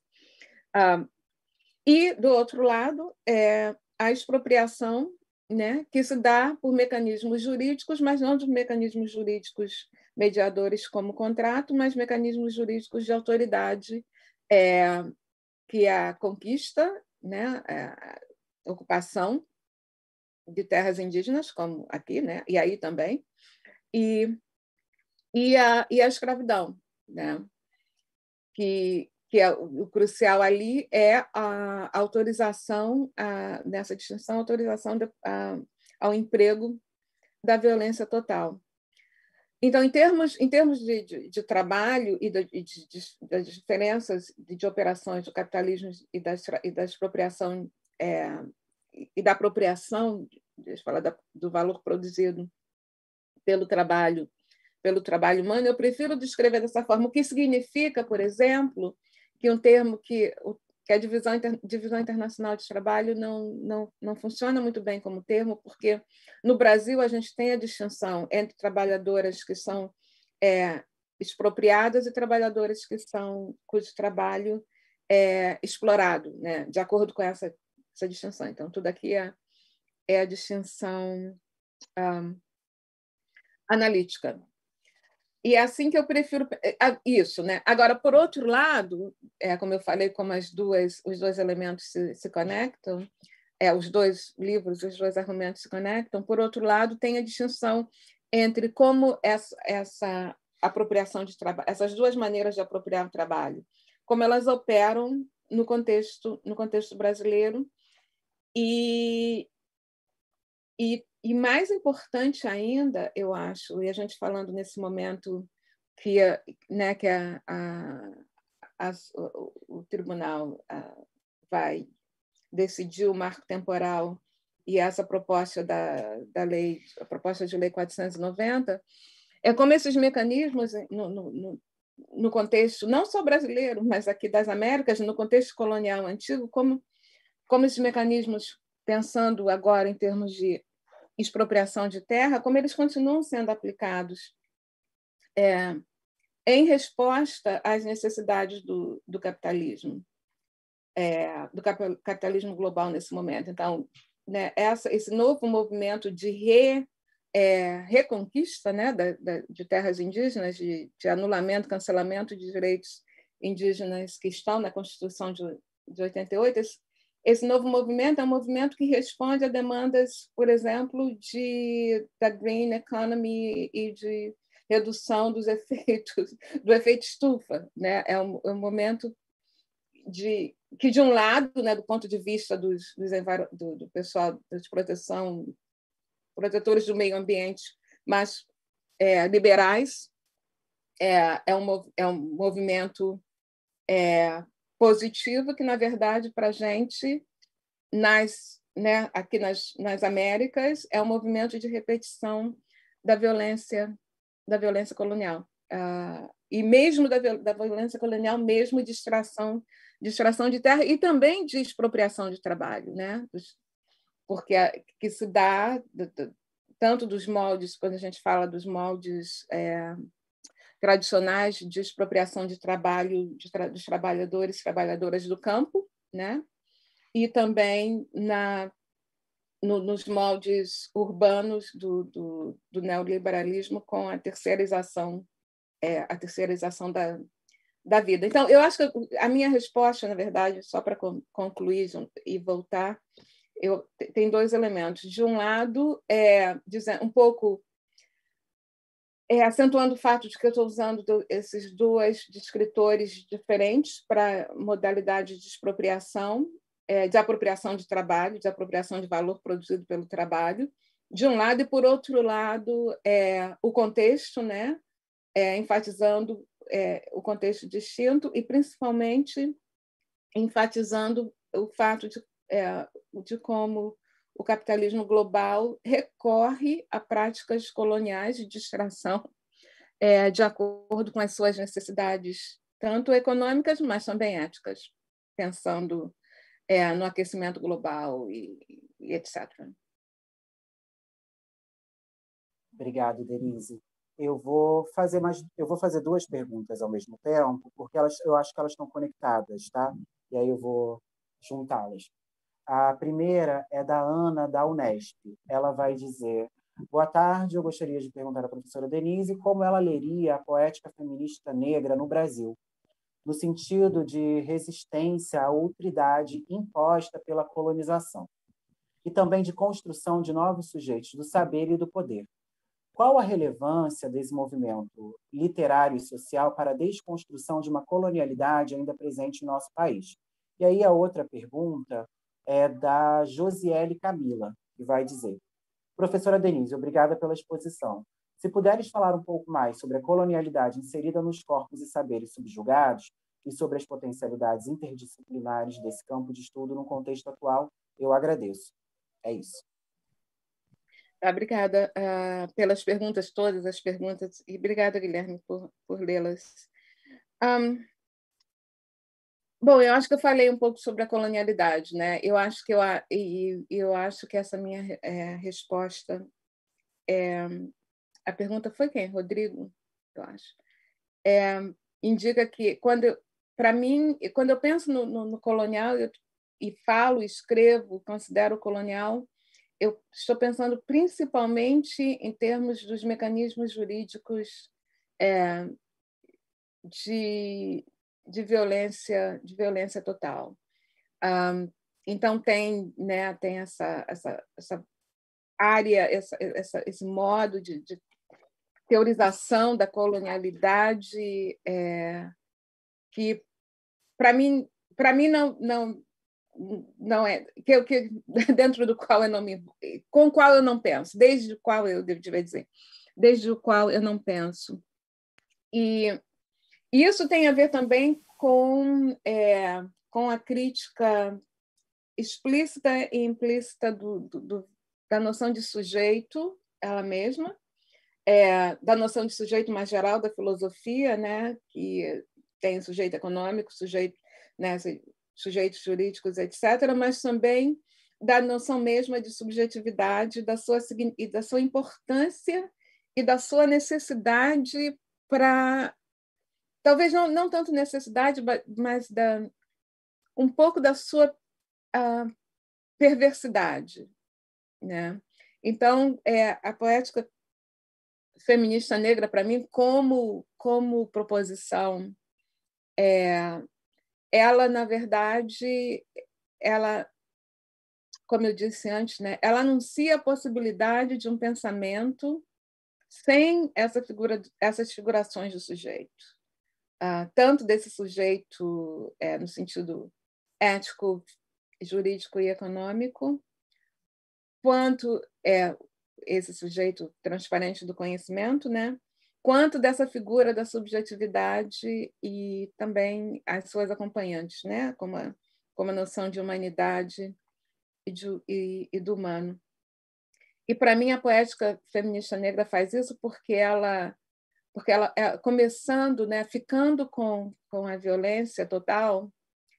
[SPEAKER 4] E, do outro lado, a expropriação, né, que se dá por mecanismos jurídicos, mas não de mecanismos jurídicos mediadores como contrato, mas mecanismos jurídicos de autoridade, que é a conquista, né, a ocupação de terras indígenas, como aqui, né, e aí também, e a escravidão, né, que o crucial ali é a autorização, nessa distinção, a autorização ao emprego da violência total. Então, em termos de trabalho e das diferenças de operações do capitalismo e da expropriação e da apropriação, deixa eu falar do valor produzido pelo trabalho humano, eu prefiro descrever dessa forma, o que significa, por exemplo, que um termo que a divisão internacional de trabalho não funciona muito bem como termo, porque no Brasil a gente tem a distinção entre trabalhadoras que são expropriadas e trabalhadoras cujo trabalho é explorado, né, de acordo com essa distinção. Então, tudo aqui é a distinção analítica. E é assim que eu prefiro isso, né? Agora, por outro lado, como eu falei, como os dois elementos se conectam, os dois livros, os dois argumentos se conectam. Por outro lado, tem a distinção entre como essa apropriação de trabalho, essas duas maneiras de apropriar o trabalho, como elas operam no contexto brasileiro e mais importante ainda, eu acho, e a gente falando nesse momento que o tribunal vai decidir o marco temporal e essa proposta da lei, a proposta de lei 490, é como esses mecanismos no contexto não só brasileiro, mas aqui das Américas, no contexto colonial antigo, como esses mecanismos, pensando agora em termos de expropriação de terra, como eles continuam sendo aplicados em resposta às necessidades do capitalismo, do capitalismo global nesse momento. Então, né, esse novo movimento de reconquista, né, de terras indígenas, de anulamento, cancelamento de direitos indígenas que estão na Constituição de 88, esse novo movimento é um movimento que responde a demandas, por exemplo, da green economy e de redução dos efeitos do efeito estufa, né? É um momento que, de um lado, né, do ponto de vista do pessoal de proteção, protetores do meio ambiente, mas liberais, é um movimento positivo que, na verdade, para a gente, aqui nas Américas, é um movimento de repetição da violência colonial. E mesmo da violência colonial, mesmo de extração de terra e também de expropriação de trabalho, né? Porque que se dá tanto dos moldes, quando a gente fala dos moldes tradicionais de expropriação de trabalho dos trabalhadores e trabalhadoras do campo, né? E também nos moldes urbanos do neoliberalismo com a terceirização da vida. Então, eu acho que a minha resposta, na verdade, só para concluir e voltar, tem dois elementos. De um lado, um pouco acentuando o fato de que eu estou usando esses dois descritores diferentes para modalidade de expropriação, de apropriação de trabalho, de apropriação de valor produzido pelo trabalho, de um lado, e, por outro lado, o contexto, né? Enfatizando o contexto distinto e, principalmente, enfatizando o fato de como o capitalismo global recorre a práticas coloniais de distração de acordo com as suas necessidades, tanto econômicas, mas também éticas, pensando no aquecimento global e etc.
[SPEAKER 1] Obrigado, Denise. Eu vou fazer duas perguntas ao mesmo tempo, porque eu acho que elas estão conectadas, tá? E aí eu vou juntá-las. A primeira é da Ana, da Unesp. Ela vai dizer: boa tarde, eu gostaria de perguntar à professora Denise como ela leria a poética feminista negra no Brasil, no sentido de resistência à outridade imposta pela colonização, e também de construção de novos sujeitos do saber e do poder. Qual a relevância desse movimento literário e social para a desconstrução de uma colonialidade ainda presente em nosso país? E aí a outra pergunta é da Josiele Camila, que vai dizer: professora Denise, obrigada pela exposição. Se puderes falar um pouco mais sobre a colonialidade inserida nos corpos e saberes subjugados e sobre as potencialidades interdisciplinares desse campo de estudo no contexto atual, eu agradeço. É isso.
[SPEAKER 4] Obrigada pelas perguntas, todas as perguntas, e obrigada, Guilherme, por lê-las. Bom, eu acho que eu falei um pouco sobre a colonialidade, né? Eu acho que essa minha resposta a pergunta foi quem? Rodrigo, eu acho. Indica que quando eu penso no colonial e falo, escrevo, considero o colonial, eu estou pensando principalmente em termos dos mecanismos jurídicos de violência total. Então tem essa área, esse modo de teorização da colonialidade que para mim não é que dentro do qual com o qual eu não penso, desde o qual eu deveria dizer, desde o qual eu não penso. E isso tem a ver também com a crítica explícita e implícita da noção de sujeito, ela mesma, da noção de sujeito mais geral da filosofia, né, que tem sujeito econômico, sujeito, né, sujeitos jurídicos, etc., mas também da noção mesma de subjetividade, da sua importância e da sua necessidade para... Talvez não tanto necessidade, mas um pouco da sua perversidade, né? Então, a poética feminista negra, para mim, como proposição, ela, na verdade, como eu disse antes, né, ela anuncia a possibilidade de um pensamento sem essas figurações do sujeito. Tanto desse sujeito no sentido ético, jurídico e econômico, quanto esse sujeito transparente do conhecimento, né? Quanto dessa figura da subjetividade e também as suas acompanhantes, né? Como a noção de humanidade e do humano. E, para mim, a poética feminista negra faz isso porque ela começando, né, ficando com a violência total,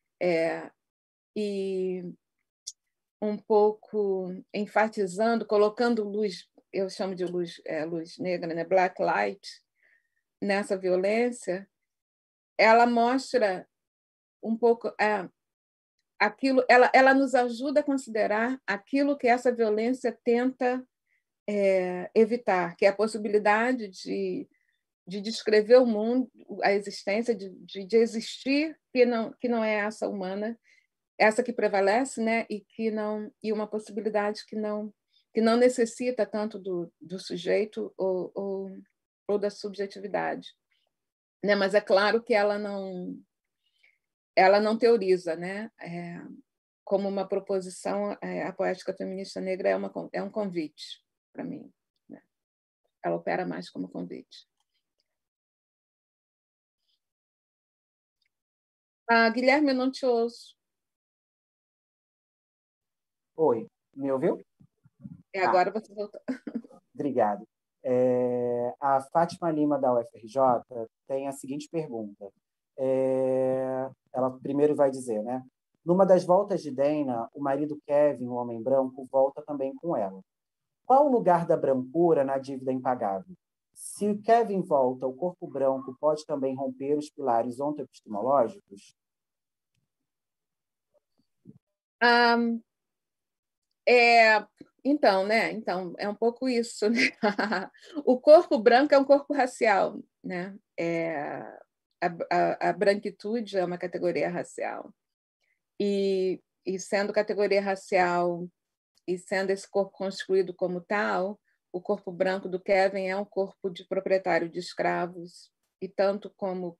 [SPEAKER 4] e um pouco enfatizando, colocando luz, eu chamo de luz negra, né, black light, nessa violência, ela mostra um pouco aquilo, ela nos ajuda a considerar aquilo que essa violência tenta evitar, que é a possibilidade de descrever o mundo, a existência, de existir que não é essa humana, essa que prevalece, né? E uma possibilidade que não necessita tanto do sujeito ou da subjetividade, né? Mas é claro que ela não teoriza, né? Como uma proposição, a poética feminista negra é um convite para mim, né? Ela opera mais como convite. Guilherme, eu não te ouço.
[SPEAKER 1] Oi, me ouviu?
[SPEAKER 4] Agora você voltou.
[SPEAKER 1] Obrigado. A Fátima Lima, da UFRJ, tem a seguinte pergunta. Ela primeiro vai dizer, né? Numa das voltas de Dana, o marido Kevin, o homem branco, volta também com ela. Qual o lugar da brancura na dívida impagável? Se o Kevin volta, o corpo branco pode também romper os pilares ontoepistemológicos?
[SPEAKER 4] Então, né? Então, é um pouco isso, né? O corpo branco é um corpo racial, né? A branquitude é uma categoria racial. E sendo categoria racial e sendo esse corpo construído como tal, o corpo branco do Kevin é um corpo de proprietário de escravos, e tanto como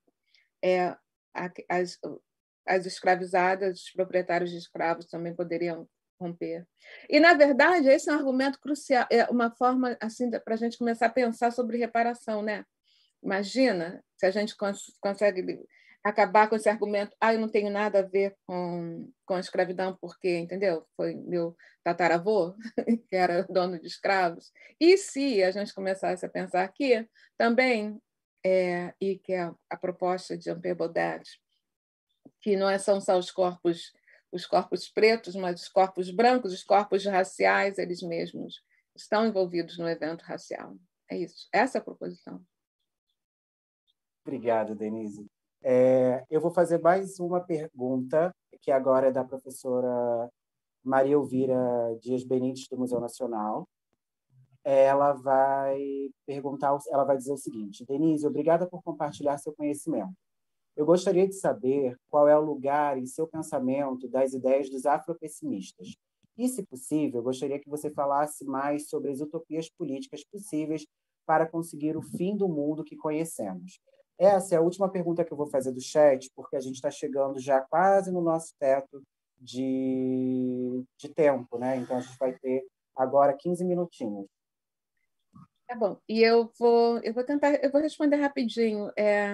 [SPEAKER 4] as escravizadas, os proprietários de escravos também poderiam romper. E, na verdade, esse é um argumento crucial, é uma forma assim para a gente começar a pensar sobre reparação, né? Imagina se a gente consegue acabar com esse argumento, eu não tenho nada a ver com a escravidão, porque, entendeu? Foi meu tataravô que era dono de escravos. E se a gente começasse a pensar aqui também, e que é a proposta de Jean-Pierre Baudette, que não são só os corpos pretos, mas os corpos brancos, os corpos raciais, eles mesmos estão envolvidos no evento racial. É isso, essa é a proposição.
[SPEAKER 1] Obrigado, Denise. Eu vou fazer mais uma pergunta, que agora é da professora Maria Elvira Dias Benites, do Museu Nacional. Ela vai dizer o seguinte: Denise, obrigada por compartilhar seu conhecimento. Eu gostaria de saber qual é o lugar em seu pensamento das ideias dos afropessimistas. E, se possível, gostaria que você falasse mais sobre as utopias políticas possíveis para conseguir o fim do mundo que conhecemos. Essa é a última pergunta que eu vou fazer do chat, porque a gente está chegando já quase no nosso teto de tempo, né? Então, a gente vai ter agora 15 minutinhos.
[SPEAKER 4] Tá bom. E eu vou responder rapidinho.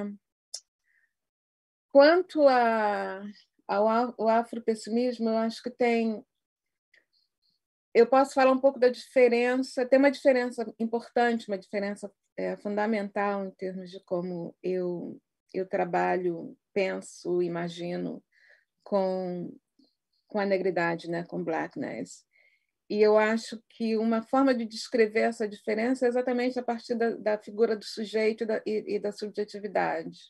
[SPEAKER 4] Quanto ao afropessimismo, eu acho que tem eu posso falar um pouco da diferença. Tem uma diferença importante, uma diferença fundamental em termos de como eu trabalho, penso, imagino com a negridade, né, com blackness. E eu acho que uma forma de descrever essa diferença é exatamente a partir da figura do sujeito e da subjetividade.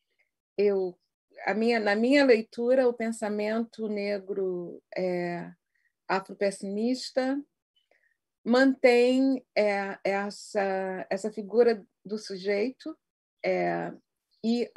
[SPEAKER 4] Na minha leitura, o pensamento negro afropessimista mantém essa figura do sujeito e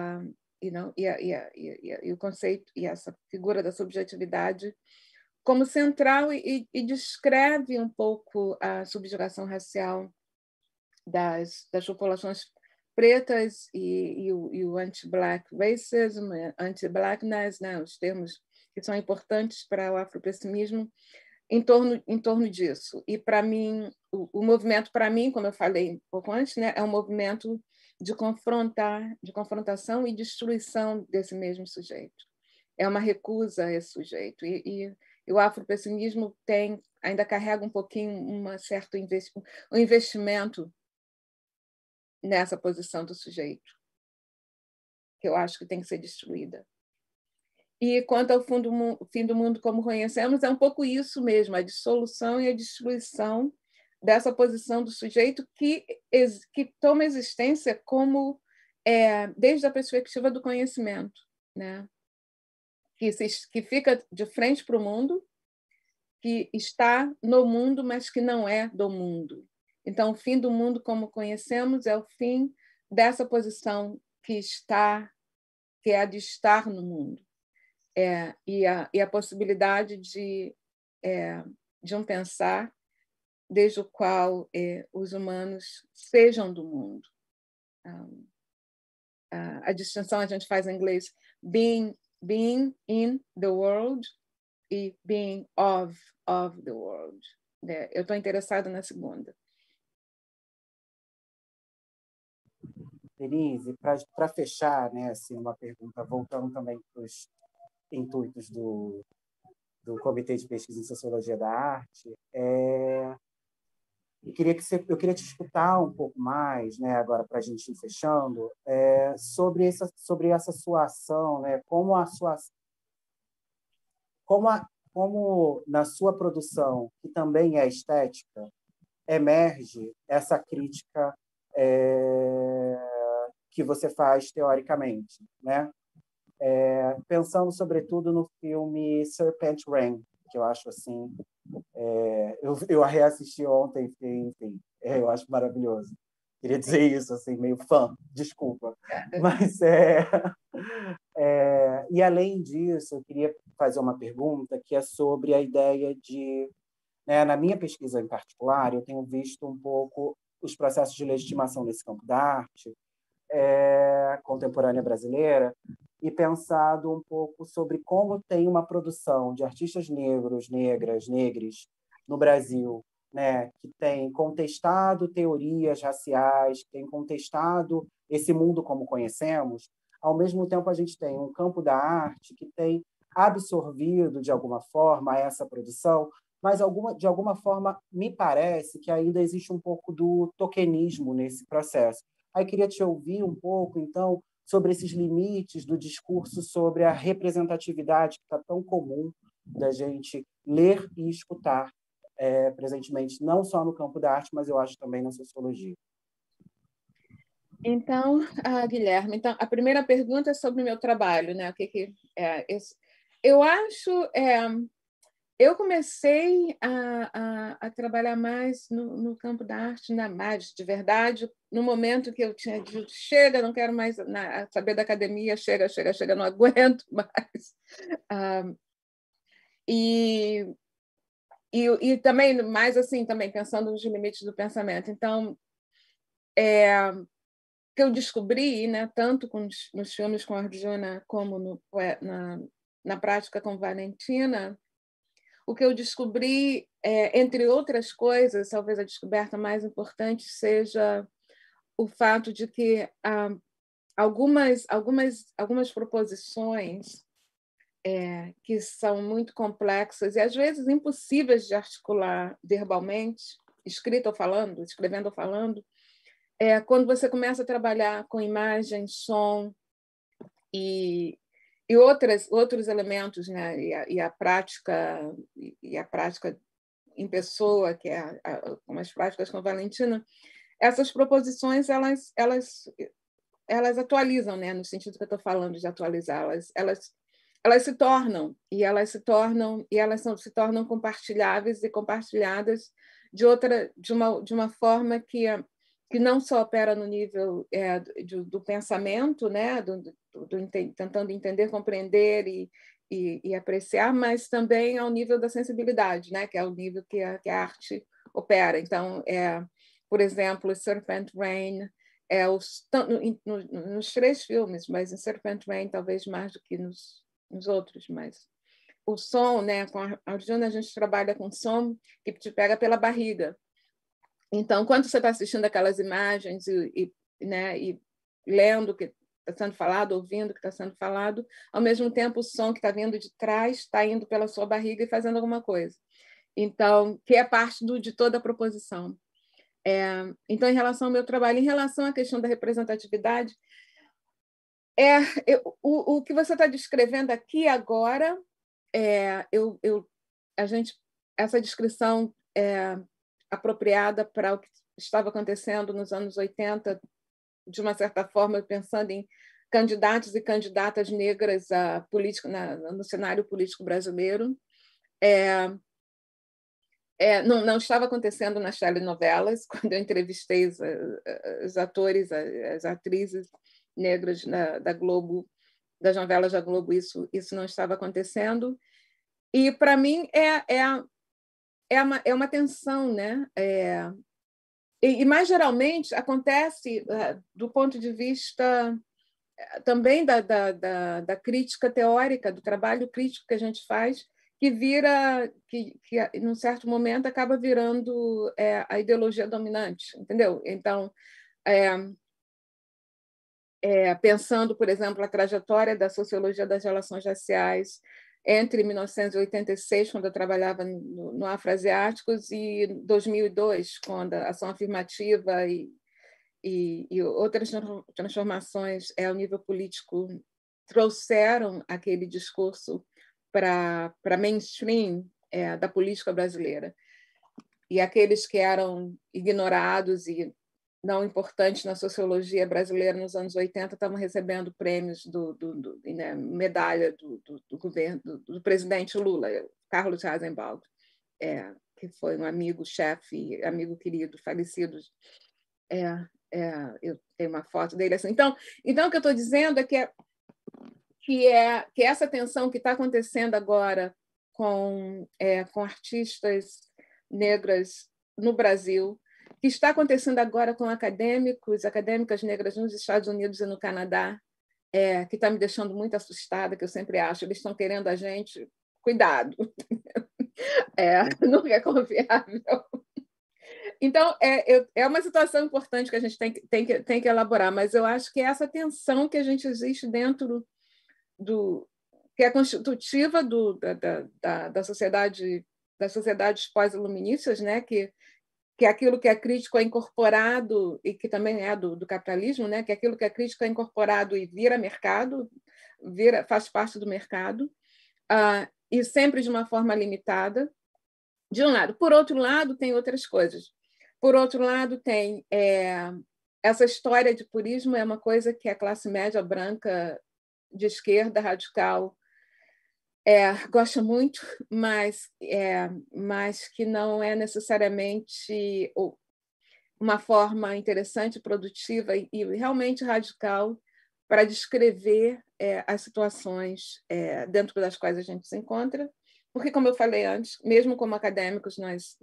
[SPEAKER 4] o conceito e essa figura da subjetividade como central e descreve um pouco a subjugação racial das populações pretas e o anti-black racism, anti-blackness, né, os termos que são importantes para o afropessimismo em torno disso. E, para mim, o movimento, para mim, como eu falei um pouco antes, né, é um movimento de confrontação e destruição desse mesmo sujeito. É uma recusa a esse sujeito. E o afropessimismo ainda carrega um pouquinho um investimento nessa posição do sujeito, que eu acho que tem que ser destruída. E quanto ao fim do mundo como conhecemos, é um pouco isso mesmo, a dissolução e a destruição dessa posição do sujeito que toma existência como desde a perspectiva do conhecimento, né? Que fica de frente para o mundo, que está no mundo, mas que não é do mundo. Então, o fim do mundo como conhecemos é o fim dessa posição que é a de estar no mundo. E a possibilidade de um pensar desde o qual os humanos sejam do mundo. A distinção a gente faz em inglês, being in the world e being of the world. Eu estou interessada na segunda.
[SPEAKER 1] Denise, para fechar, né, assim, uma pergunta, voltando também para os intuitos do Comitê de Pesquisa em Sociologia da Arte, eu queria te escutar um pouco mais, né, agora para a gente ir fechando, sobre essa sua ação, né, como na sua produção, que também é estética, emerge essa crítica que você faz teoricamente, né? Pensando sobretudo no filme Serpent Rain, que eu acho assim, eu reassisti ontem, enfim, eu acho maravilhoso. Queria dizer isso, assim, meio fã, desculpa. Mas e além disso, eu queria fazer uma pergunta que é sobre a ideia de, né, na minha pesquisa em particular, eu tenho visto um pouco os processos de legitimação nesse campo da arte contemporânea brasileira e pensado um pouco sobre como tem uma produção de artistas negros, negras, negres no Brasil, né, que tem contestado teorias raciais, que tem contestado esse mundo como conhecemos. Ao mesmo tempo, a gente tem um campo da arte que tem absorvido, de alguma forma, essa produção, mas de alguma forma me parece que ainda existe um pouco do tokenismo nesse processo. Aí queria te ouvir um pouco, então, sobre esses limites do discurso sobre a representatividade que está tão comum da gente ler e escutar presentemente, não só no campo da arte, mas eu acho também na sociologia.
[SPEAKER 4] Então, Guilherme, então, a primeira pergunta é sobre o meu trabalho, né? O que é isso? Eu acho, eu comecei a trabalhar mais no campo da arte, mais de verdade, no momento que eu tinha dito, chega, não quero mais saber da academia, chega, não aguento mais. E também, mais assim, também pensando nos limites do pensamento. Então, que eu descobri, né, tanto nos filmes com Arjuna como na prática com Valentina, o que eu descobri, entre outras coisas, talvez a descoberta mais importante seja o fato de que algumas proposições que são muito complexas e, às vezes, impossíveis de articular verbalmente, escrevendo ou falando, quando você começa a trabalhar com imagem, som e outros elementos, né? E a prática em pessoa, que como as práticas com Valentina, essas proposições elas atualizam, né? No sentido que eu estou falando de atualizar, elas se tornam se tornam compartilháveis e compartilhadas de uma forma que não só opera no nível do pensamento, né? Tentando entender, compreender e apreciar, mas também ao nível da sensibilidade, né? Que é o nível que a arte opera. Então, por exemplo, Serpent Rain, nos 3 filmes, mas em Serpent Rain talvez mais do que nos outros, mas o som, né? Com a Arjuna a gente trabalha com som que te pega pela barriga. Então, quando você está assistindo aquelas imagens né, e lendo o que está sendo falado, ouvindo o que está sendo falado, ao mesmo tempo o som que está vindo de trás está indo pela sua barriga e fazendo alguma coisa. Então, que é parte de toda a proposição. Então, em relação ao meu trabalho, em relação à questão da representatividade, o que você está descrevendo aqui agora, essa descrição apropriada para o que estava acontecendo nos anos 80, de uma certa forma, pensando em candidatos e candidatas negras à política, no cenário político brasileiro. Não estava acontecendo nas telenovelas, quando eu entrevistei os atores, as atrizes negras da Globo, das novelas da Globo, isso não estava acontecendo. E, para mim, é uma tensão, né? E mais geralmente acontece do ponto de vista também da crítica teórica, do trabalho crítico que a gente faz, que num certo momento, acaba virando a ideologia dominante, entendeu? Então, pensando, por exemplo, a trajetória da sociologia das relações raciais entre 1986, quando eu trabalhava no Afroasiáticos, e 2002, quando a ação afirmativa e outras transformações ao nível político trouxeram aquele discurso para mainstream da política brasileira. E aqueles que eram ignorados e não importantes na sociologia brasileira nos anos 80 estavam recebendo prêmios né, medalha do governo do presidente Lula, Carlos Rasenbald, que foi um amigo, chefe, amigo querido, falecido. Eu tenho uma foto dele assim. Então o que eu estou dizendo é que essa tensão que está acontecendo agora com artistas negras no Brasil, que está acontecendo agora com acadêmicas negras nos Estados Unidos e no Canadá, que está me deixando muito assustada, que eu sempre acho, eles estão querendo a gente, cuidado, nunca é confiável. Então, é uma situação importante que a gente tem que elaborar, mas eu acho que essa tensão que a gente existe dentro que é constitutiva da sociedade, das sociedades pós-iluministas, né? Que aquilo que é crítico é incorporado, e que também é do capitalismo, né? Que aquilo que é crítico é incorporado e vira mercado, faz parte do mercado, e sempre de uma forma limitada, de um lado. Por outro lado, tem outras coisas. Por outro lado, tem essa história de purismo, é uma coisa que a classe média branca de esquerda radical gosta muito, mas que não é necessariamente uma forma interessante, produtiva e realmente radical para descrever as situações dentro das quais a gente se encontra, porque, como eu falei antes, mesmo como acadêmicas,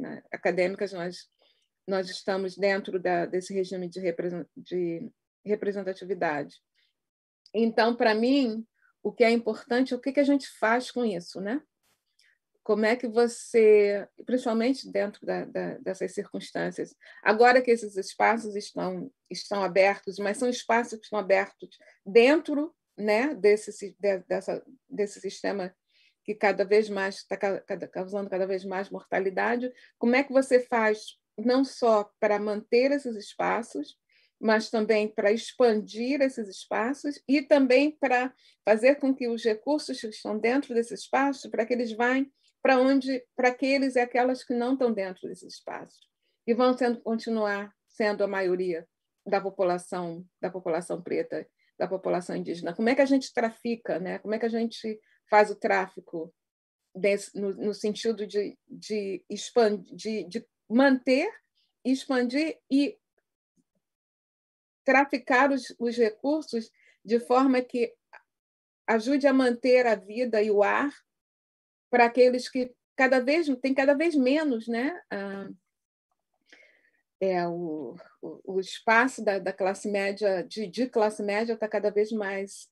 [SPEAKER 4] nós estamos dentro desse regime de representatividade. Então, para mim, o que é importante é o que a gente faz com isso, né? Como é que você, principalmente dentro dessas circunstâncias, agora que esses espaços estão abertos, mas são espaços que estão abertos dentro né, desse sistema que cada vez mais está causando cada vez mais mortalidade. Como é que você faz não só para manter esses espaços, mas também para expandir esses espaços e também para fazer com que os recursos que estão dentro desse espaço, para que eles vão para aqueles e aquelas que não estão dentro desses espaços e vão continuar sendo a maioria da população preta, da população indígena. Como é que a gente trafica, né? Como é que a gente faz o tráfico no sentido de expandir, de manter, expandir e traficar os recursos de forma que ajude a manter a vida e o ar para aqueles que tem cada vez menos, né? O espaço da classe média, de classe média, está cada vez mais,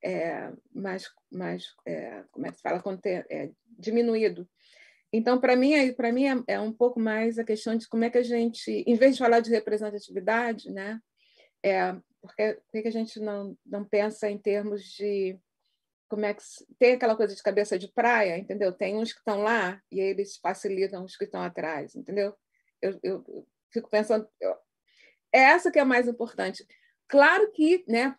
[SPEAKER 4] como é que se fala, diminuído. Então, para mim é um pouco mais a questão de como é que a gente, em vez de falar de representatividade, né, por que a gente não pensa em termos de como é que tem aquela coisa de cabeça de praia, entendeu? Tem uns que estão lá e eles facilitam os que estão atrás, entendeu? Eu fico pensando, é essa que é a mais importante. Claro que, né,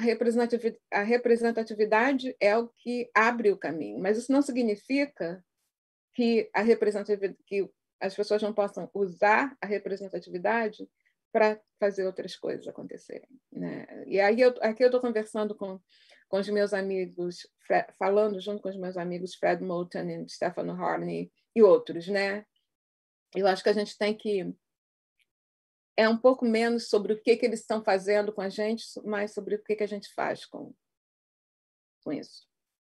[SPEAKER 4] a representatividade é o que abre o caminho, mas isso não significa que que as pessoas não possam usar a representatividade para fazer outras coisas acontecerem, né? E aí aqui eu estou conversando com os meus amigos, falando junto com os meus amigos Fred Moulton e Stefano Harney e outros, né? Eu acho que a gente tem que um pouco menos sobre o que eles estão fazendo com a gente, mais sobre o que a gente faz com isso.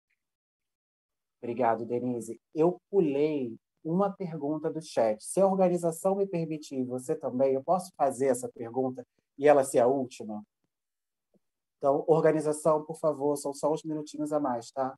[SPEAKER 1] Obrigado, Denise. Eu pulei uma pergunta do chat. Se a organização me permitir, você também, eu posso fazer essa pergunta e ela ser a última? Então, organização, por favor, são só uns minutinhos a mais, tá?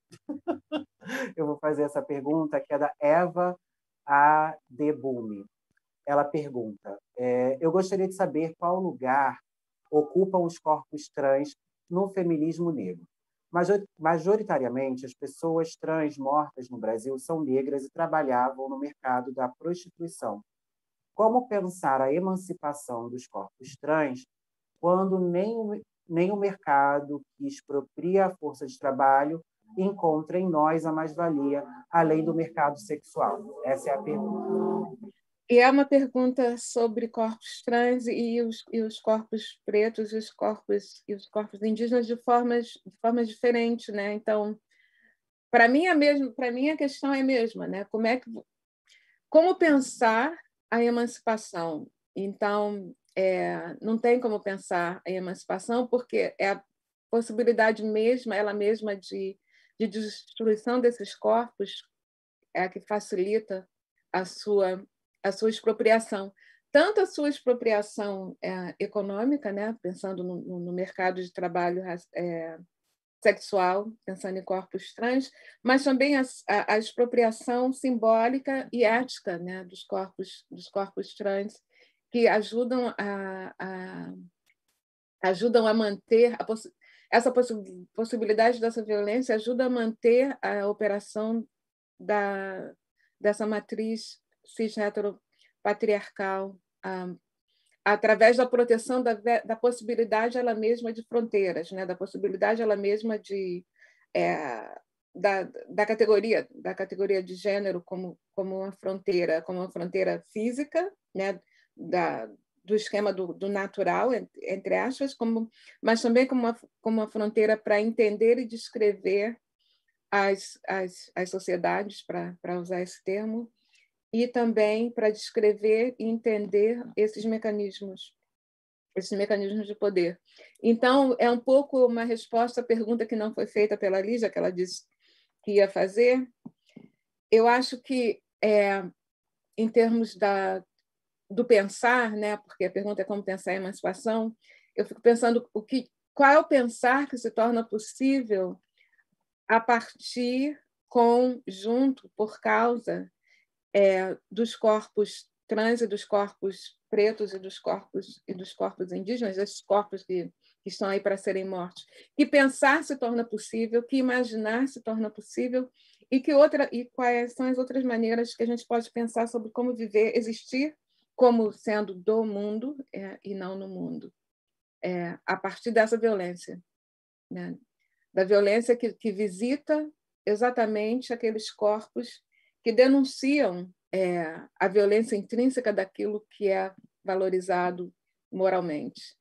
[SPEAKER 1] Eu vou fazer essa pergunta, que é da Eva Adebumi. Ela pergunta, eu gostaria de saber qual lugar ocupam os corpos trans no feminismo negro. Majoritariamente, as pessoas trans mortas no Brasil são negras e trabalhavam no mercado da prostituição. Como pensar a emancipação dos corpos trans quando nem o mercado que expropria a força de trabalho encontra em nós a mais-valia, além do mercado sexual? Essa é a pergunta.
[SPEAKER 4] E é uma pergunta sobre corpos trans e os corpos pretos e os corpos indígenas de formas diferentes, né? Então, para mim a questão é a mesma, né? Como pensar a emancipação? Então, não tem como pensar a emancipação porque é a possibilidade mesma, ela mesma de destruição desses corpos é a que facilita a sua expropriação. Tanto a sua expropriação econômica, né? Pensando no mercado de trabalho sexual, pensando em corpos trans, mas também a expropriação simbólica e ética, né? dos corpos trans, que ajudam a manter essa possibilidade dessa violência, ajuda a manter a operação dessa matriz cis-heteropatriarcal, através da proteção da possibilidade ela mesma de fronteiras, né? Da possibilidade ela mesma da categoria de gênero como uma fronteira física, né? Do esquema do natural, entre aspas, mas também como uma fronteira para entender e descrever as sociedades, para usar esse termo, e também para descrever e entender esses mecanismos de poder. Então, é um pouco uma resposta à pergunta que não foi feita pela Lígia, que ela disse que ia fazer. Eu acho que, em termos do pensar, né, porque a pergunta é como pensar a emancipação, eu fico pensando qual é o pensar que se torna possível a partir, junto, por causa dos corpos trans e dos corpos pretos e dos corpos indígenas, esses corpos que estão aí para serem mortos, que pensar se torna possível, que imaginar se torna possível, e quais são as outras maneiras que a gente pode pensar sobre como viver, existir como sendo do mundo e não no mundo, a partir dessa violência, né? Da violência que visita exatamente aqueles corpos que denunciam a violência intrínseca daquilo que é valorizado moralmente.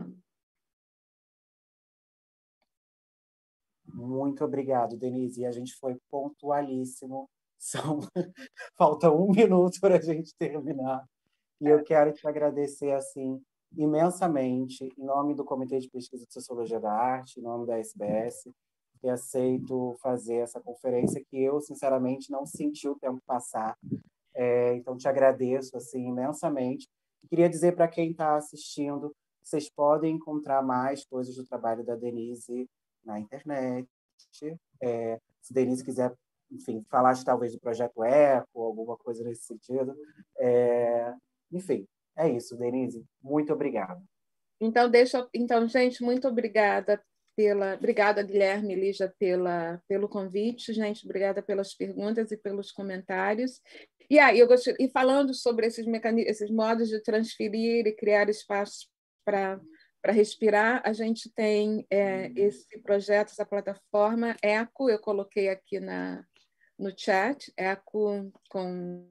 [SPEAKER 1] Muito obrigado, Denise. E a gente foi pontualíssimo. Falta 1 minuto para a gente terminar. E eu quero te agradecer assim imensamente, em nome do Comitê de Pesquisa de Sociologia da Arte, em nome da SBS, ter aceito fazer essa conferência que eu, sinceramente, não senti o tempo passar. Então, te agradeço assim, imensamente. Queria dizer para quem está assistindo, vocês podem encontrar mais coisas do trabalho da Denise na internet. Se Denise quiser, enfim, falar talvez do Projeto Eco, alguma coisa nesse sentido. Enfim, é isso, Denise. Muito obrigado.
[SPEAKER 4] Então, gente, muito obrigada obrigada, Guilherme e Lígia, pelo convite, gente, obrigada pelas perguntas e pelos comentários. E falando sobre esses modos de transferir e criar espaços para respirar, a gente tem esse projeto, essa plataforma ECO, eu coloquei aqui no chat, ECO com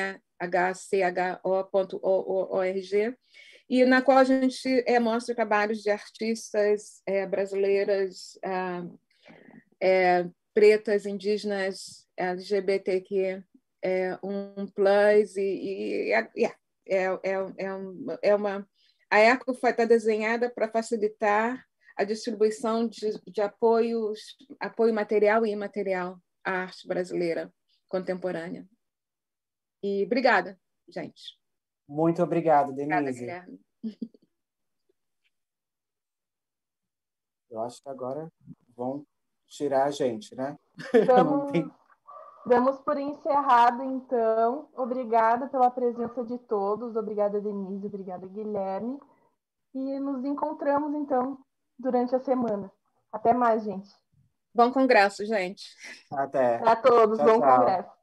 [SPEAKER 4] EHCHO.org, e na qual a gente mostra trabalhos de artistas brasileiras, pretas, indígenas, LGBTQ, a ECO está desenhada para facilitar a distribuição de apoio material e imaterial à arte brasileira contemporânea. E obrigada, gente.
[SPEAKER 1] Muito obrigado, Denise.
[SPEAKER 4] Obrigada, Guilherme.
[SPEAKER 1] Eu acho que agora vão tirar a gente, né?
[SPEAKER 8] Damos por encerrado, então. Obrigada pela presença de todos. Obrigada, Denise. Obrigada, Guilherme. E nos encontramos, então, durante a semana. Até mais, gente.
[SPEAKER 4] Bom congresso, gente.
[SPEAKER 1] Até.
[SPEAKER 8] Para todos,
[SPEAKER 1] tchau,
[SPEAKER 8] bom
[SPEAKER 1] tchau.
[SPEAKER 8] congresso.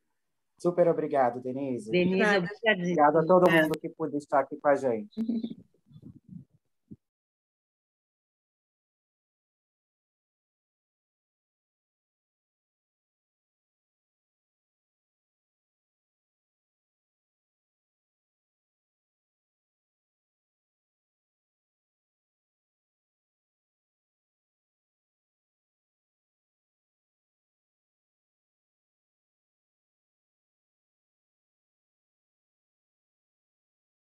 [SPEAKER 1] Super obrigado, Denise.
[SPEAKER 2] Denise,
[SPEAKER 1] Obrigado a todo mundo que pôde estar aqui com a gente.